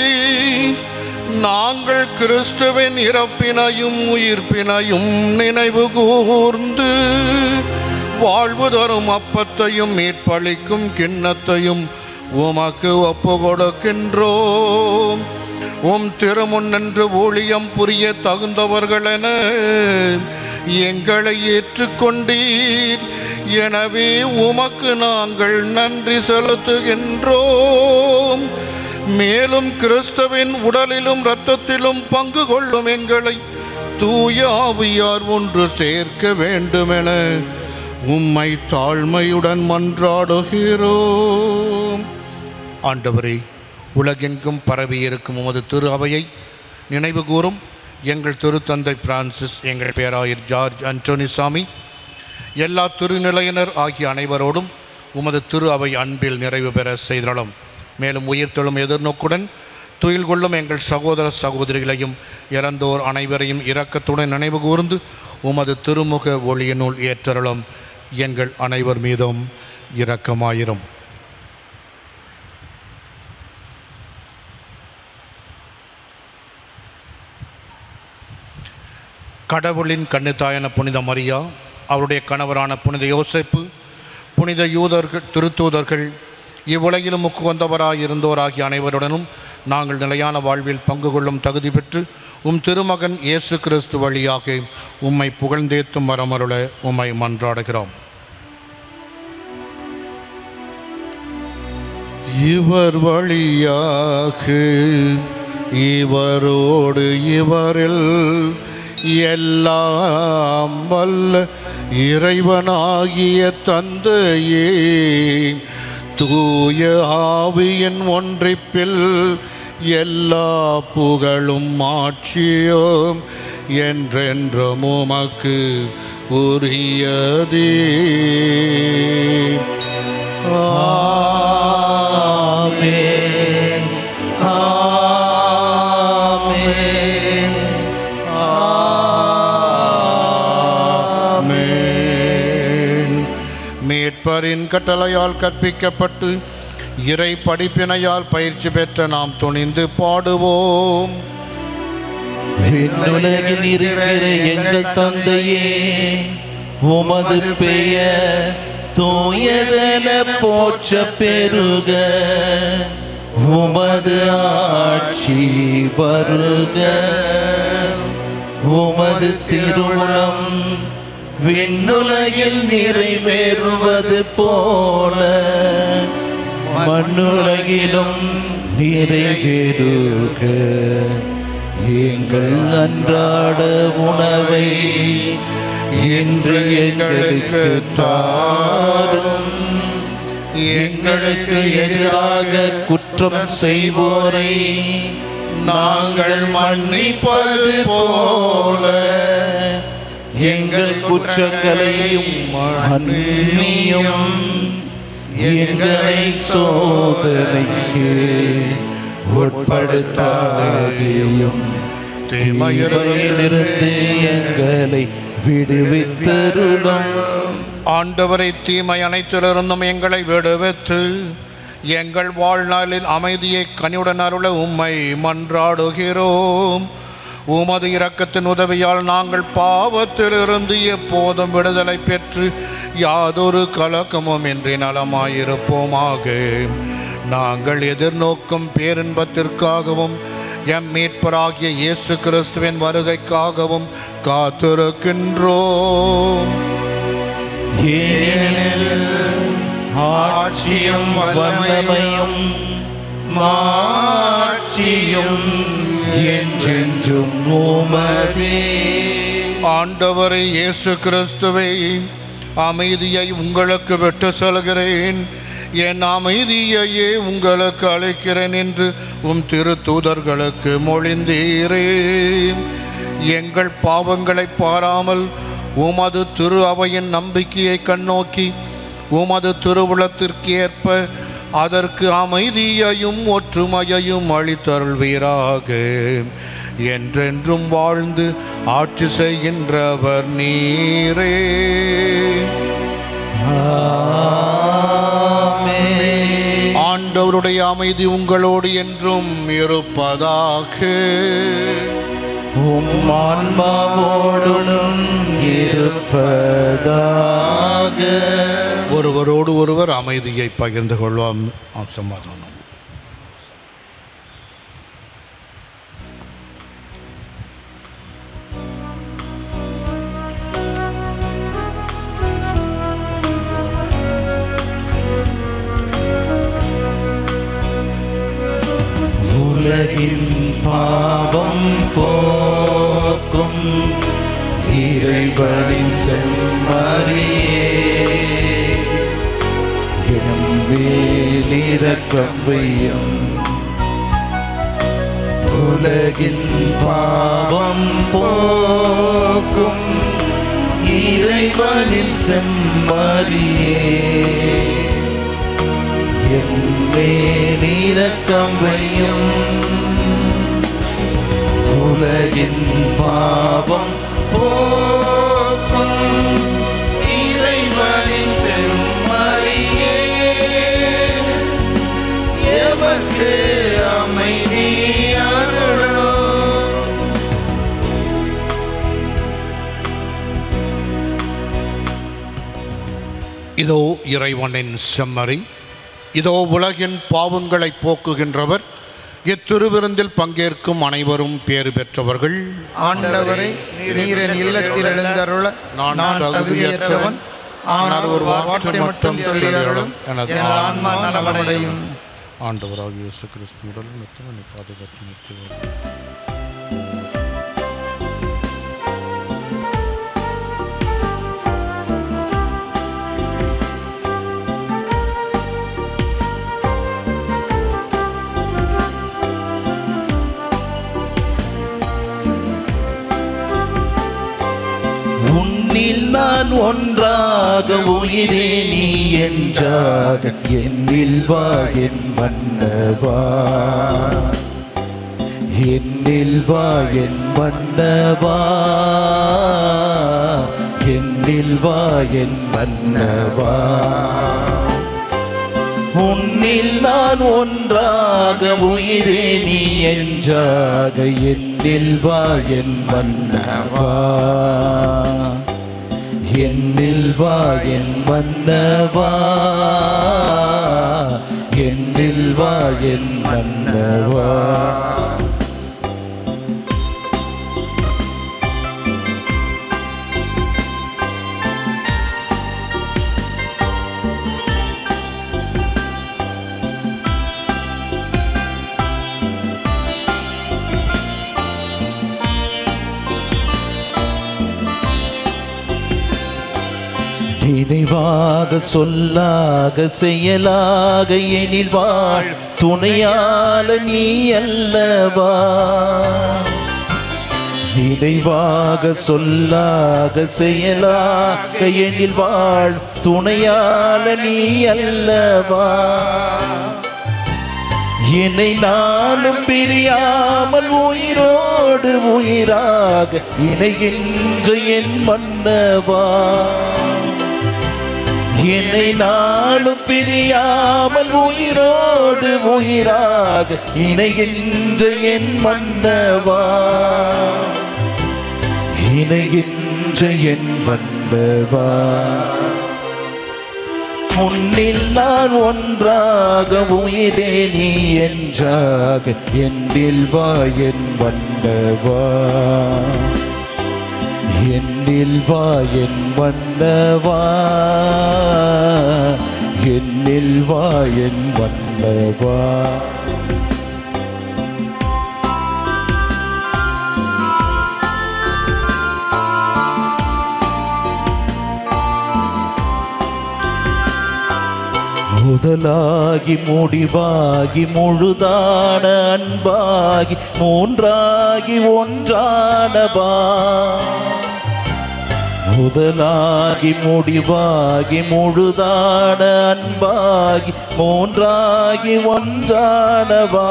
நாங்கள் கிறிஸ்துவின் இறப்பினையும் உயிர்ப்பினையும் நினைவு கூர்ந்து வாழ்வு தரும் அப்பத்தையும் மீட்பளிக்கும் கிண்ணத்தையும் உமக்கு ஒப்பு கொடுக்கின்றோம். உம் திருமுன்னென்று ஊழியம் புரிய தகுந்தவர்களென எங்களை ஏற்றுக்கொண்டீர். எனவே உமக்கு நாங்கள் நன்றி செலுத்துகின்றோம். மேலும் கிறிஸ்துவின் உடலிலும் இரத்தத்திலும் பங்கு கொள்ளும் எங்களை தூய ஆவியார் ஒன்று சேர்க்க வேண்டுமென உம்மை தாழ்மையுடன் மன்றாடுகிறோம். ஆண்டவரே, உலகெங்கும் பரவியிருக்கும் உமது திரு அவையை நினைவு கூறும் எங்கள் திருத்தந்தை பிரான்சிஸ், எங்கள் பேராயர் ஜார்ஜ் அன்டோனிசாமி, எல்லா திருநிலையினர் ஆகிய அனைவரோடும் உமது திரு அவை அன்பில் நிறைவு பெற செய்தளம். மேலும் உயிர்த்தெழும் எதிர்நோக்குடன் துயில் கொள்ளும் எங்கள் சகோதர சகோதரிகளையும் இறந்தோர் அனைவரையும் இரக்கத்துடன் நினைவு கூர்ந்து உமது திருமுக ஒளியினுள் ஏற்றருளும். எங்கள் அனைவர் மீதும் இரக்கமாயிரும். கடவுளின் கன்னித்தாயான புனித மரியா, அவருடைய கணவரான புனித யோசேப்பு, புனித யூதர்கள் திருத்தூதர்கள், இவ்வுலகிலும் முக்குவந்தவராய் இருந்தோராகிய அனைவருடனும் நாங்கள் நிலையான வாழ்வில் பங்கு கொள்ளும் தகுதி பெற்று உம் திருமகன் இயேசு கிறிஸ்து வழியாக உம்மை புகழ்ந்தேத்தும் வரமருள உம்மை மன்றாடுகிறோம். இவர் வழியாக இவரோடு இவரில் எல்லாம் வல்ல இறைவனாகிய தந்தையே, தூய ஆவியின் ஒன்றிப்பில் எல்லா புகழும் ஆட்சியும் என்றென்றும் உமக்கு உரியதே. ஆமென். ஆமென். ஆமென். மீட்பரின் கட்டளையால் கற்பிக்கப்பட்டு இறை படிப்பினையால் பயிற்சி பெற்ற நாம் துணிந்து பாடுவோம். விண்ணுலகில் இருக்கிற எங்கள் தந்தையே, உமது பெயர் தூயதென போற்ற பெருக, உமது ஆட்சி வருக, உமது திருவுளம் விண்ணுலகில் நிறைவேறுவது போல மண்ணுலகிலும் நிறைவேறுக. எங்கள் அன்றாட உணவை இன்று எங்களுக்கு தாரும். எங்களுக்கு எதிராக குற்றம் செய்வோரை நாங்கள் மன்னிப்பது போல எங்கள் குற்றங்களையும் மன்னியும். எங்களை சோதனைக்கு உட்படுத்தாதேயும், தீமையிலிருந்து எங்களை விடுவித்தருளும். ஆண்டவரை தீமை அனைத்திலிருந்தும் எங்களை விடுவித்து எங்கள் வாழ்நாளில் அமைதியை கனிவுடன் அருள உம்மை மன்றாடுகிறோம். உமது இரக்கத்தின் உதவியால் நாங்கள் பாவத்திலிருந்து எப்போதும் விடுதலை பெற்று யாதொரு கலக்கமும் இன்றி நலமாயிருப்போமாக. நாங்கள் எதிர்நோக்கும் பேரின்பத்திற்காகவும் எம் மீட்பராகிய இயேசு கிறிஸ்துவின் வருகைக்காகவும் காத்திருக்கின்றோம். ஏனெனில் ஆட்சியும் வல்லமையும் மாட்சியும் என்றென்றும் உமதே. ஆண்டவரே இயேசு கிறிஸ்துவே, அமைதியை உங்களுக்கு விட்டு செல்கிறேன், என் அமைதியையே உங்களுக்கு அளிக்கிறேன் என்று உம் திருத்தூதர்களுக்கு மொழிந்தீரே. எங்கள் பாவங்களை பாராமல் உமது திரு அவையின் நம்பிக்கையை கண்ணோக்கி உமது திருவுளத்திற்கு ஏற்ப அதற்கு அமைதியையும் ஒற்றுமையையும் அளித்தருள்வீராக. என்றென்றும் வாழ்ந்து ஆட்சி செய்கின்றவர் நீரே. ஆண்டவருடைய அமைதி உங்களோடு என்றும் இருப்பதாக. உம் ஆன்மாவோடும் இருப்பதாக. ஒருவரோடு ஒருவர் அமைதியை பகிர்ந்து கொள்வோம். சமாதானம். உலகின் பாவம் போக்கும் இறைவனின் செம்மறியே, எம் மேல் இரக்கம் வையும். உலகின் பாவம் போக்கும் இறைவனின் செம்மறியே, எம் மேல் இரக்கம் வையும். உலகின் பாவம் போக்கும் இறைவனின் செம்மறியே, எமக்கு அமைதி அருளும். இதோ இறைவனின் செம்மறி, இதோ உலகின் பாவங்களை போக்குகின்றவர். இத்திருவிருந்தில் பங்கேற்கும் அனைவரும் பேறு பெற்றவர்கள். ஆண்டவரே, நீர் என் இல்லத்தில் எழுந்தருள நான் தகுதியற்றவன். ஆனால் ஒரு வார்த்தை மட்டும் சொல்லி அருளும், எனது ஆன்மா நலமடையும். ஆண்டவராகிய இயேசு கிறிஸ்து உடல் நித்தம் பாதுகாத்து நிறுத்துவார். உன்னில் நான் ஒன்றாக உயிரே நீ என்றாக என்னில் வா என் மன்னவா, என்னில் வா என் மன்னவா, என்னில் வா என் மன்னவா. உன்னில் நான் ஒன்றாக உயிரே நீ என்றாக என்னில் வா என் மன்னவா, என்னில் வா என் மன்னவா, என்னில் வா என் மன்னவா. நினைவாக சொல்லாக செயலாக எனில் வாழ் துணையால நீ அல்லவா. நினைவாக சொல்லாக செயலாக எனில் வாழ் துணையால நீ அல்லவா. என்னை நானும் பிரியாமல் உயிரோடு உயிராக இணைகின்ற என் மன்னவா. என்னை நாளும் பிரியாமல் உயிரோடு உயிராக இணைகின்ற என் மன்னவா, இணைகின்ற என் மன்னவா. உன்னில் நான் ஒன்றாக உயிரே நீ என்றாக என்னில் வா என் மன்னவா, என்னில் வா என் மன்னவா, என்னில் வா என் மன்னவா. முதலாகி முடிவாகி முழுதான அன்பாகி மூன்றாகி ஒன்றானவா. முதலாகி முடிவாகி முழுதான அன்பாகி மூன்றாகி ஒன்றானவா.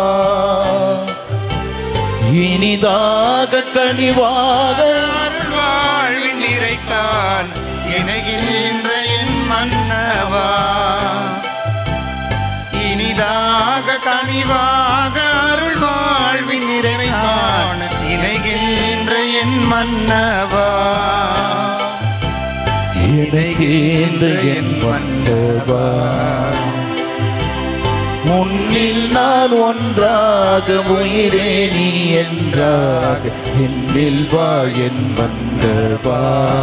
இனிதாக கனிவாக அருள் வாழ்வின் நிறைக்கான் இணைகின்ற என் மன்னவா. இனிதாக கனிவாக அருள் வாழ்வின் நிறைக்கான் இணைகின்ற என் மன்னவா, இணைகின்ற என் மன்னவா. உன்னில் நான் ஒன்றாக உயிரே நீ என்றாக என்னில் வா என் மன்னவா,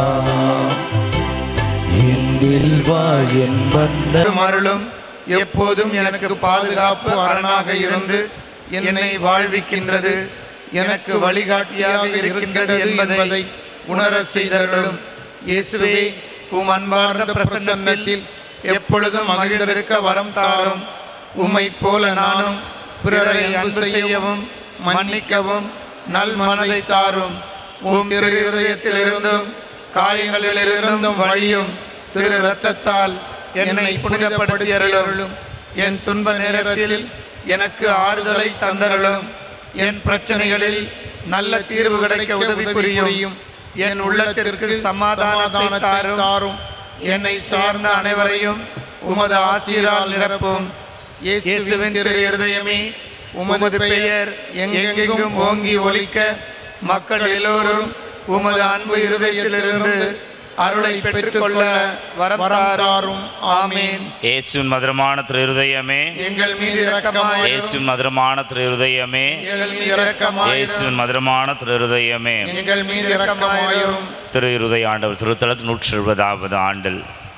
என்னில் வா என் மன்னவா. அருளும் எப்போதும் எனக்கு பாதுகாப்பு அரணாக இருந்து என்னை வாழ்விக்கின்றது, எனக்கு வழிகாட்டியாக இருக்கின்றது என்பதை உணர செய்தருளும். இயேசுவே, உம் அன்பார்ந்த பிரசன்னத்தில் எப்பொழுதும் மகிழ்ந்திருக்க வரம் தாரும். உம்மை போல நானும் பிறரை அன்பு செய்யவும் மன்னிக்கவும் நல் மனதை தாரும். உம் திரு இருதயத்திலிருந்தும் காயங்களிலிருந்தும் வழியும் திரு இரத்தத்தால் என்னை புனிதப்படுத்தி அருளும். என் துன்ப நேரத்தில் எனக்கு ஆறுதலை தந்தருளும். என் பிரச்சனைகளில் நல்ல தீர்வு கிடைக்க உதவி புரியும். என் உள்ளத்திற்கு சமாதானத்தை தாரும். என்னை சார்ந்த அனைவரையும் உமது ஆசீரால் நிரப்பும். இயேசுவின் திரு இருதயமே, உமது பெயர் எங்கெங்கும் ஓங்கி ஒலிக்க மக்கள் எல்லோரும் உமது அன்பு இருதயத்திலிருந்து அருளை பெற்றுக்கொள்ள வரத்தாரும். ஆமீன். இயேசுவின் மதுரமான திரு இருதயமே எங்கள் மீது இரக்கமாயிரும். இயேசுவின் மதுரமான திரு இருதயமே எங்கள் மீது இரக்கமாயிரும். இயேசுவின் மதுரமான திரு இருதயமே எங்கள் மீது இரக்கமாயிரும். திரு இருதய ஆண்டவர் திருத்தலத்து நூற்றி எழுபதாவது ஆண்டில்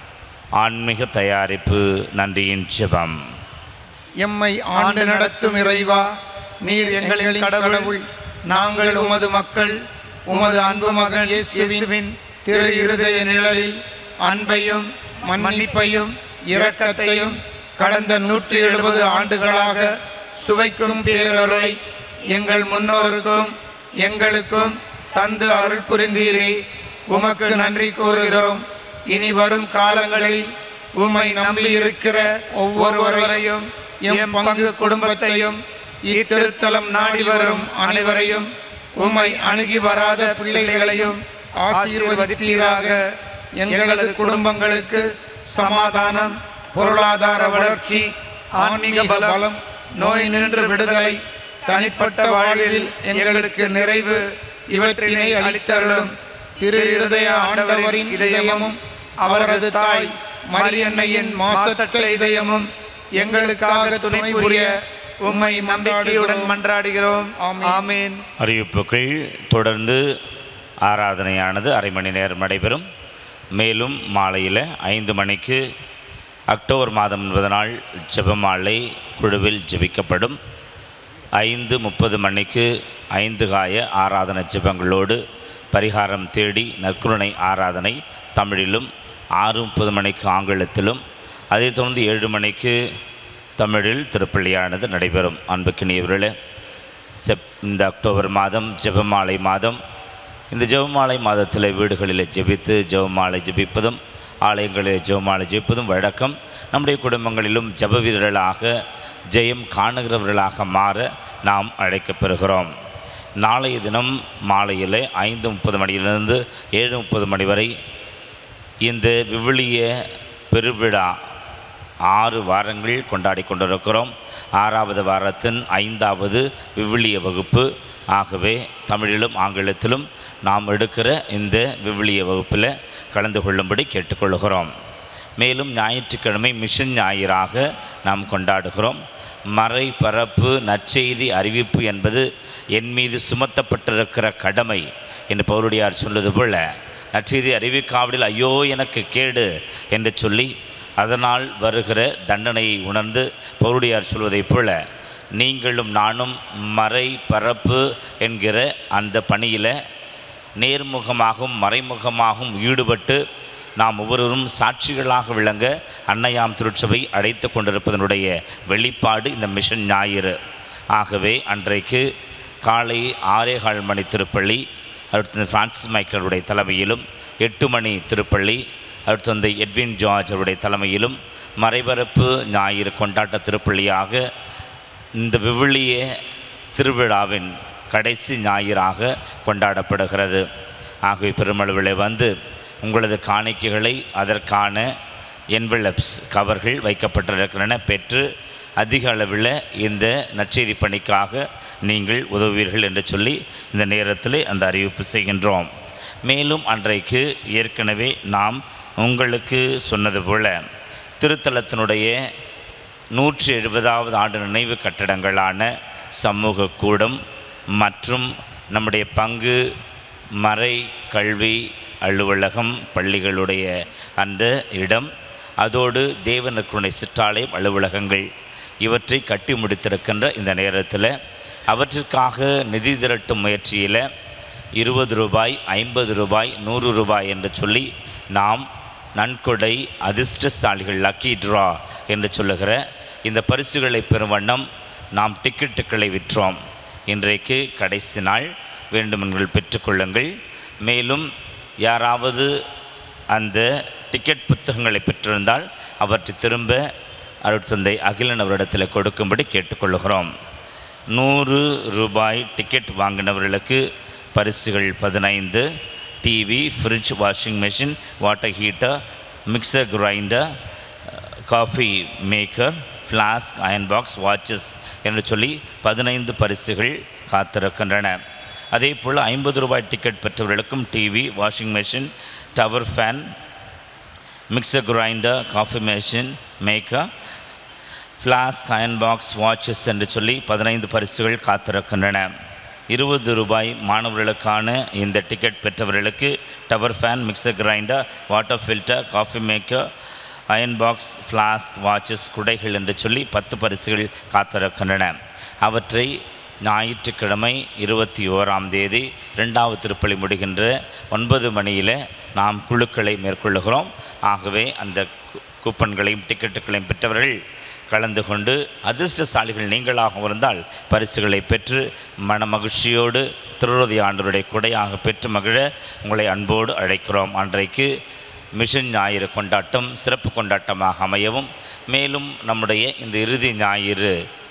ஆன்மீக தயாரிப்பு நன்றியின் ஜெபம். எம்மை ஆண்டு நடத்தும் இறைவா, நீர் எங்களின் கடவுள், நாங்கள் உமது மக்கள். உமது அன்பு மகன் இயேசுவின் திரு இருதய நிழலில் அன்பையும் மன்னிப்பையும் இரக்கத்தையும் கடந்த நூற்றி எழுபது ஆண்டுகளாக சுவைக்கும் பேரருளை எங்கள் முன்னோருக்கும் எங்களுக்கும் தந்து அருள் புரிந்தீரே, உமக்கு நன்றி கூறுகிறோம். இனி வரும் காலங்களில் உம்மை நம்பி இருக்கிற ஒவ்வொருவரையும், எம் பங்கு குடும்பத்தையும், இத்திருத்தலம் நாடி வரும் அனைவரையும், உம்மை அணுகி வராத பிள்ளைகளையும் ஆசீர்வதிப்பீராக. எங்களது குடும்பங்களுக்கு சமாதானம், பொருளாதார வளர்ச்சி, ஆன்மீக பலம், நோய் நின்று விடுதலை, தனிப்பட்ட வாழ்வில் எங்களுக்கு நிறைவு இவற்றினை அளித்தருளும். திரு இருதய ஆண்டவரின் இதயமும் அவரது தாய் மரியன்னையின் மாசற்ற இதயமும் எங்களுக்காக துணை புரிய உம்மை நம்பிக்கையுடன் மன்றாடுகிறோம். ஆமீன். அறிவிப்புகள் தொடர்ந்து ஆராதனையானது அரை மணி நேரம் நடைபெறும். மேலும் மாலையில் ஐந்து மணிக்கு அக்டோபர் மாதம் என்பது நாள் ஜெபமாலை குழுவில் ஜெபிக்கப்படும். ஐந்து முப்பது மணிக்கு ஐந்து காய ஆராதனை ஜெபங்களோடு பரிகாரம் தேடி நற்கருணை ஆராதனை தமிழிலும், ஆறு முப்பது மணிக்கு ஆங்கிலத்திலும், அதைத் தொடர்ந்து ஏழு மணிக்கு தமிழில் திருப்பள்ளியானது நடைபெறும். அன்புக்கினியவர்களே, செப் இந்த அக்டோபர் மாதம் ஜெபமாலை மாதம். இந்த ஜெபமாலை மாதத்தில் வீடுகளில் ஜெபித்து ஜெபமாலை ஜெபிப்பதும் ஆலயங்களில் ஜெபமாலை ஜெபிப்பதும் வழக்கம். நம்முடைய குடும்பங்களிலும் ஜெப வீரர்களாக ஜெயம் காணுகிறவர்களாக மாற நாம் அழைக்கப்பெறுகிறோம். நாளைய தினம் மாலையில் ஐந்து முப்பது மணியிலிருந்து ஏழு முப்பது மணி வரை இந்த விவிலிய பெருவிழா ஆறு வாரங்கள் கொண்டாடி கொண்டிருக்கிறோம். ஆறாவது வாரத்தின் ஐந்தாவது விவிலிய வகுப்பு. ஆகவே தமிழிலும் ஆங்கிலத்திலும் நாம் எடுக்கிற இந்த விவிலிய வகுப்பில் கலந்து கொள்ளும்படி கேட்டுக்கொள்கிறோம். மேலும் ஞாயிற்றுக்கிழமை மிஷன் ஞாயிறாக நாம் கொண்டாடுகிறோம். மறை பரப்பு நற்செய்தி அறிவிப்பு என்பது என் மீது சுமத்தப்பட்டிருக்கிற கடமை என்று பவுலடியார் சொல்வது போல, நற்செய்தி அறிவிக்காவிடில் ஐயோ எனக்கு கேடு என்று சொல்லி அதனால் வருகிற தண்டனையை உணர்ந்து பவுலடியார் சொல்வதைப் போல நீங்களும் நானும் மறை பரப்பு என்கிற அந்த பணியில் நேர்முகமாகவும் மறைமுகமாகவும் ஈடுபட்டு நாம் ஒவ்வொருவரும் சாட்சிகளாக விளங்க அன்னையாம் திருச்சபை அழைத்து கொண்டிருப்பதனுடைய வெளிப்பாடு இந்த மிஷன் ஞாயிறு. ஆகவே அன்றைக்கு காலை ஆறே கால் மணி திருப்பள்ளி, அடுத்து பிரான்சிஸ் மைக்கேலுடைய தலைமையிலும், எட்டு மணி திருப்பள்ளி, அடுத்து வந்து எட்வின் ஜார்ஜ் அவருடைய தலைமையிலும் மறைபரப்பு ஞாயிறு கொண்டாட்ட திருப்பள்ளியாக இந்த விவிலிய திருவிழாவின் கடைசி ஞாயிறாக கொண்டாடப்படுகிறது. ஆகவே பெருமளவில் வந்து உங்களது காணிக்கைகளை அதற்கான என்வெலப்ஸ் கவர்கள் வைக்கப்பட்டிருக்கின்றன பெற்று அதிக அளவில் இந்த நற்செய்தி பணிக்காக நீங்கள் உதவுவீர்கள் என்று சொல்லி இந்த நேரத்தில் அந்த அறிவிப்பு செய்கின்றோம். மேலும் அன்றைக்கு ஏற்கனவே நாம் உங்களுக்கு சொன்னது போல திருத்தலத்தினுடைய நூற்றி எழுபதாவது ஆண்டு நினைவு கட்டடங்களான சமூக கூடம் மற்றும் நம்முடைய பங்கு மறை கல்வி அலுவலகம் பள்ளிகளுடைய அந்த இடம், அதோடு தேவநற்கருணை சிற்றாலயம் அலுவலகங்கள் இவற்றை கட்டி முடித்திருக்கின்ற இந்த நேரத்தில் அவற்றிற்காக நிதி திரட்டும் முயற்சியில் இருபது ரூபாய், ஐம்பது ரூபாய், நூறு ரூபாய் என்று சொல்லி நாம் நன்கொடை அதிர்ஷ்டசாலிகள் லக்கி ட்ரா என்று சொல்லுகிற இந்த பரிசுகளை பெறும் வண்ணம் நாம் டிக்கெட்டுகளை விற்றோம். இன்றைக்கு கடைசி நாள், வேண்டுமென்கள் பெற்றுக்கொள்ளுங்கள். மேலும் யாராவது அந்த டிக்கெட் புத்தகங்களை பெற்றிருந்தால் அவற்றை திரும்ப அருட்தந்தை அகிலன் அவரிடத்தில் கொடுக்கும்படி கேட்டுக்கொள்கிறோம். நூறு ரூபாய் டிக்கெட் வாங்கினவர்களுக்கு பரிசுகள் பதினைந்து, TV, fridge, washing machine, water heater, mixer grinder, coffee maker, flask, iron box, watches என்று சொல்லி பதினைந்து பரிசுகள் காத்திருக்கின்றன. அதே போல் ஐம்பது ரூபாய் டிக்கெட் பெற்றவர்களுக்கும் TV, washing machine, tower fan, mixer grinder, coffee machine maker, flask, iron box, watches என்று சொல்லி பதினைந்து பரிசுகள் காத்திருக்கின்றன. இருபது ரூபாய் மாணவர்களுக்கான இந்த டிக்கெட் பெற்றவர்களுக்கு tower fan, mixer grinder, water filter, coffee maker, iron box, flask, watches, குடைகள் என்று சொல்லி பத்து பரிசுகள் காத்திருக்கின்றன. அவற்றை ஞாயிற்றுக்கிழமை இருபத்தி ஓராம் தேதி ரெண்டாவது திருப்பலி முடிகின்ற ஒன்பது மணியில் நாம் குழுக்களை மேற்கொள்ளுகிறோம். ஆகவே அந்த கூப்பன்களையும் டிக்கெட்டுகளையும் பெற்றவர்கள் கலந்து கொண்டு அதிர்ஷ்டசாலிகள் நீங்களாக இருந்தால் பரிசுகளை பெற்று மன மகிழ்ச்சியோடு திருவதி ஆண்டவருடைய கொடையாக பெற்று மகிழ உங்களை அன்போடு அழைக்கிறோம். அன்றைக்கு மிஷன் ஞாயிறு கொண்டாட்டம் சிறப்பு கொண்டாட்டமாக அமையவும், மேலும் நம்முடைய இந்த இறுதி ஞாயிறு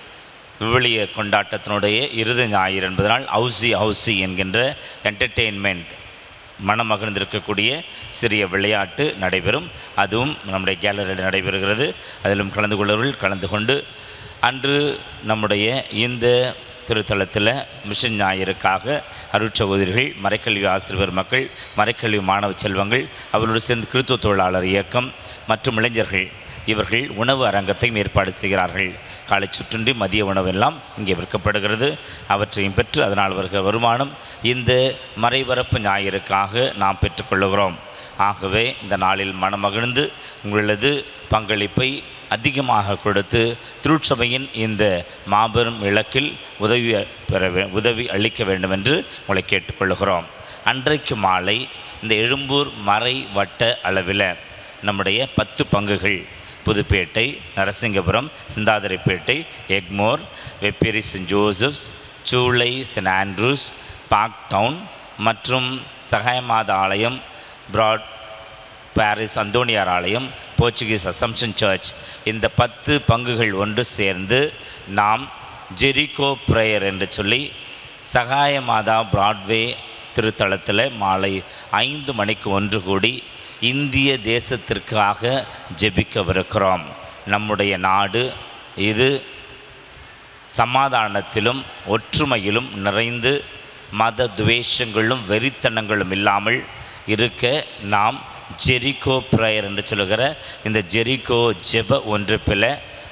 விவிலிய கொண்டாட்டத்தினுடைய இறுதி ஞாயிறு என்பதனால் ஹவுசி ஹவுசி என்கின்ற என்டர்டெயின்மெண்ட் மனமகிழ்ந்திருக்கக்கூடிய சிறிய விளையாட்டு நடைபெறும். அதுவும் நம்முடைய கேலரியில் நடைபெறுகிறது. அதிலும் கலந்து கொள்வர்கள் கலந்து கொண்டு அன்று நம்முடைய இந்த திருத்தலத்தில் மிஷன் ஞாயிறுக்காக அருட்சகோதரிகள், மறைக்கல்வி ஆசிரியர் மக்கள், மறைக்கல்வி மாணவ செல்வங்கள், அவர்களோடு சேர்ந்து கிறித்துவ தொழிலாளர் இயக்கம் மற்றும் இளைஞர்கள் இவர்கள் உணவு அரங்கத்தையும் ஏற்பாடு செய்கிறார்கள். காலை சுற்றுண்டி மதிய உணவெல்லாம் இங்கே விற்கப்படுகிறது. அவற்றையும் பெற்று அதனால் வருகிற வருமானம் இந்த மறைபரப்பு ஞாயிறுக்காக நாம் பெற்றுக்கொள்ளுகிறோம். ஆகவே இந்த நாளில் மனமகிழ்ந்து உங்களது பங்களிப்பை அதிகமாக கொடுத்து திருச்சபையின் இந்த மாபெரும் இலக்கில் உதவி பெற உதவி அளிக்க வேண்டும் என்று உங்களை கேட்டுக்கொள்கிறோம். அன்றைக்கு மாலை இந்த எழும்பூர் மறை வட்ட அளவில் நம்முடைய பத்து பங்குகள் Pudupet, Narasingapuram, Chintadripet, Egmore, Vepery, Saint Joseph's, Choolai, Saint Andrew's, Park Town மற்றும் சகாயமாத ஆலயம், பிராட் பாரிஸ் அந்தோனியார் ஆலயம், போர்ச்சுகீஸ் அசம்ஷன் சர்ச், இந்த பத்து பங்குகள் ஒன்று சேர்ந்து நாம் ஜெரிகோ பிரேயர் என்று சொல்லி சகாயமாதா பிராட்வே திருத்தலத்தில் மாலை ஐந்து மணிக்கு ஒன்று கூடி இந்திய தேசத்திற்காக ஜெபிக்கவிருக்கிறோம். நம்முடைய நாடு இது சமாதானத்திலும் ஒற்றுமையிலும் நிறைந்து மத துவேஷங்களும் வெறித்தனங்களும் இல்லாமல் இருக்க நாம் ஜெரிகோ பிரேயர் என்று சொல்லுகிற இந்த ஜெரிகோ ஜெப ஒன்றுப்பில்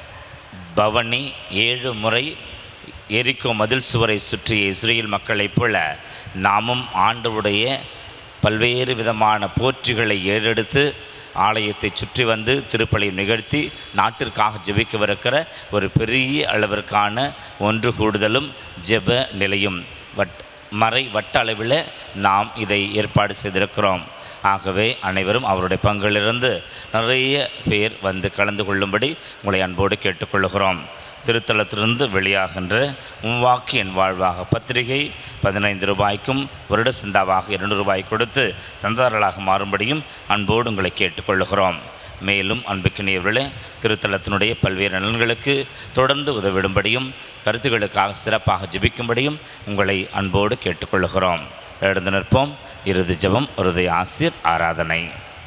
பவனி ஏழு முறை எரிகோ மதில் சுவரை சுற்றிய இஸ்ரேல் மக்களைப் போல நாமும் ஆண்டவருடைய பல்வேறு விதமான போற்றிகளை ஏறெடுத்து ஆலயத்தை சுற்றி வந்து திருப்பலி நிகழ்த்தி நாட்டிற்காக ஜெபிக்கவிருக்கிற ஒரு பெரிய அளவிற்கான ஒன்று கூடுதலும் ஜெப நிலையும் வட் மறை வட்ட அளவில் நாம் இதை ஏற்பாடு செய்திருக்கிறோம். ஆகவே அனைவரும் அவருடைய பங்கிலிருந்து நிறைய பேர் வந்து கலந்து கொள்ளும்படி உங்களை அன்போடு கேட்டுக்கொள்கிறோம். திருத்தலத்திலிருந்து வெளியாகின்ற உம்வாக்கு என் வாழ்வாக பத்திரிகை பதினைந்து ரூபாய்க்கும் வருட சந்தாவாக இரண்டு ரூபாய் கொடுத்து சந்தாரர்களாக மாறும்படியும் அன்போடு உங்களை கேட்டுக்கொள்கிறோம். மேலும் அன்புக்கினியவர்களே, திருத்தலத்தினுடைய பல்வேறு நலன்களுக்கு தொடர்ந்து உதவிடும்படியும் கருத்துக்களுக்காக சிறப்பாக ஜெபிக்கும்படியும் உங்களை அன்போடு கேட்டுக்கொள்கிறோம். எழுந்து நிற்போம். இறுதி ஜெபம், இருதய ஆசீர் ஆராதனை.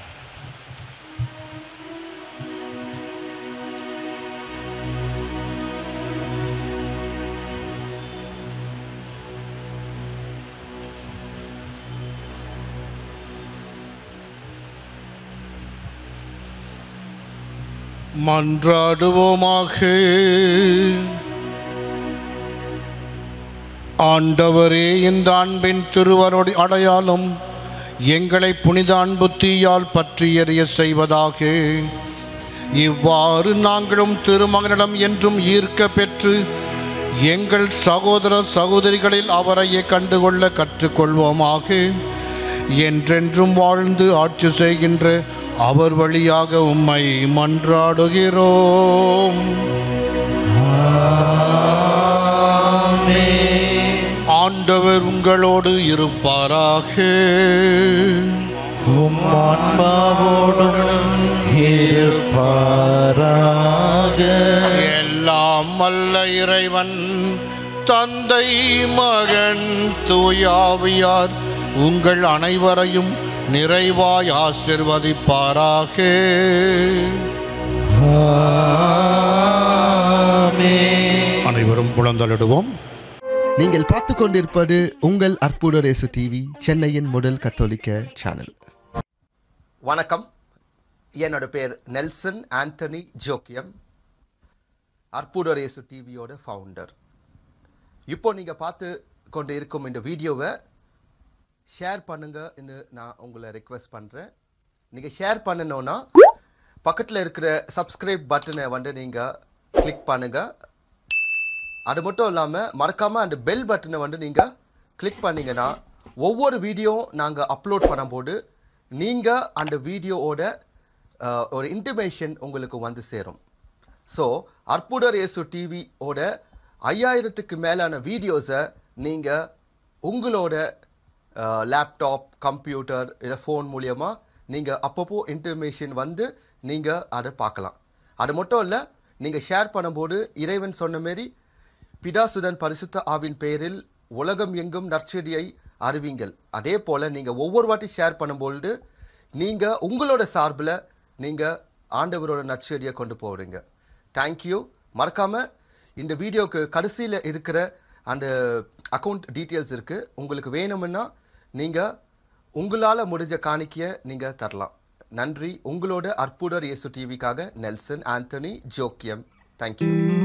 மன்றாடுவோமாக. ஆண்டவரே, இந்த அன்பின் திருவருள் அடையாளம் எங்களை புனித அன்பு தீயால் பற்றி எறிய செய்வதாக. இவ்வாறு நாங்களும் திருமகனிடம் என்றும் ஈர்க்க பெற்று எங்கள் சகோதர சகோதரிகளில் அவரையே கண்டுகொள்ள கற்றுக்கொள்வோமாக. என்றென்றும் வாழ்ந்து ஆட்சி செய்கின்ற அவர் வழியாக உம்மை மன்றாடுகிறோம். ஆண்டவர் உங்களோடு இருப்பாராக. உம் ஆன்மாவோடும் இருப்பாராக. எல்லாம் வல்ல இறைவன் தந்தை, மகன், தூயாவியார் உங்கள் அனைவரையும் நிறைவாய் ஆசிர்வதிப்பாராக. அனைவரும் புலந்தலிடுவோம். நீங்கள் பார்த்து கொண்டிருப்பது உங்கள் அற்புத இயேசு டிவி, சென்னையின் முதல் கத்தோலிக்க சேனல். வணக்கம், என்னோட பேர் நெல்சன் ஆண்டனி ஜோக்கியம், அற்புதர் இயேசு டிவியோட ஃபவுண்டர். இப்போ நீங்கள் பார்த்து கொண்டு இருக்கும் இந்த வீடியோவை ஷேர் பண்ணுங்கன்னு நான் உங்களை ரெக்வெஸ்ட் பண்ணுறேன். நீங்கள் ஷேர் பண்ணணுன்னா பக்கத்தில் இருக்கிற சப்ஸ்கிரைப் பட்டனை வந்து நீங்கள் கிளிக் பண்ணுங்கள். அது மட்டும் இல்லாமல் மறக்காமல் அந்த பெல் பட்டனை வந்து நீங்கள் கிளிக் பண்ணிங்கன்னா ஒவ்வொரு வீடியோ நாங்கள் அப்லோட் பண்ணும்போது நீங்கள் அந்த வீடியோவோட ஒரு இன்டிமேஷன் உங்களுக்கு வந்து சேரும். ஸோ அற்புதர் இயேசு டிவியோட ஐயாயிரத்துக்கு மேலான வீடியோஸை நீங்கள் உங்களோட லேப்டாப், கம்ப்யூட்டர் இல்லை ஃபோன் மூலியமாக நீங்கள் அப்பப்போ இன்டிமேஷன் வந்து நீங்கள் அதை பார்க்கலாம். அது மட்டும் இல்லை, நீங்கள் ஷேர் பண்ணும்போது இறைவன் சொன்ன மாரி பிதாசுடன் பரிசுத்த ஆவின் பெயரில் உலகம் எங்கும் நற்செடியை அறிவிங்கள். அதே போல் நீங்கள் ஒவ்வொரு வாட்டி ஷேர் பண்ணும்பொழுது நீங்கள் உங்களோட சார்பில் நீங்கள் ஆண்டவரோட நற்செடியை கொண்டு போகிறீங்க. தேங்க்யூ. மறக்காமல் இந்த வீடியோக்கு கடைசியில் இருக்கிற அந்த அக்கௌண்ட் டீட்டெயில்ஸ் இருக்குது. உங்களுக்கு வேணும்னா நீங்கள் உங்களால் முடிஞ்ச காணிக்கையை நீங்கள் தரலாம். நன்றி. உங்களோட அற்புதர் இயேசு டிவிக்காக நெல்சன் ஆண்டனி ஜோக்கியம். தேங்க்யூ.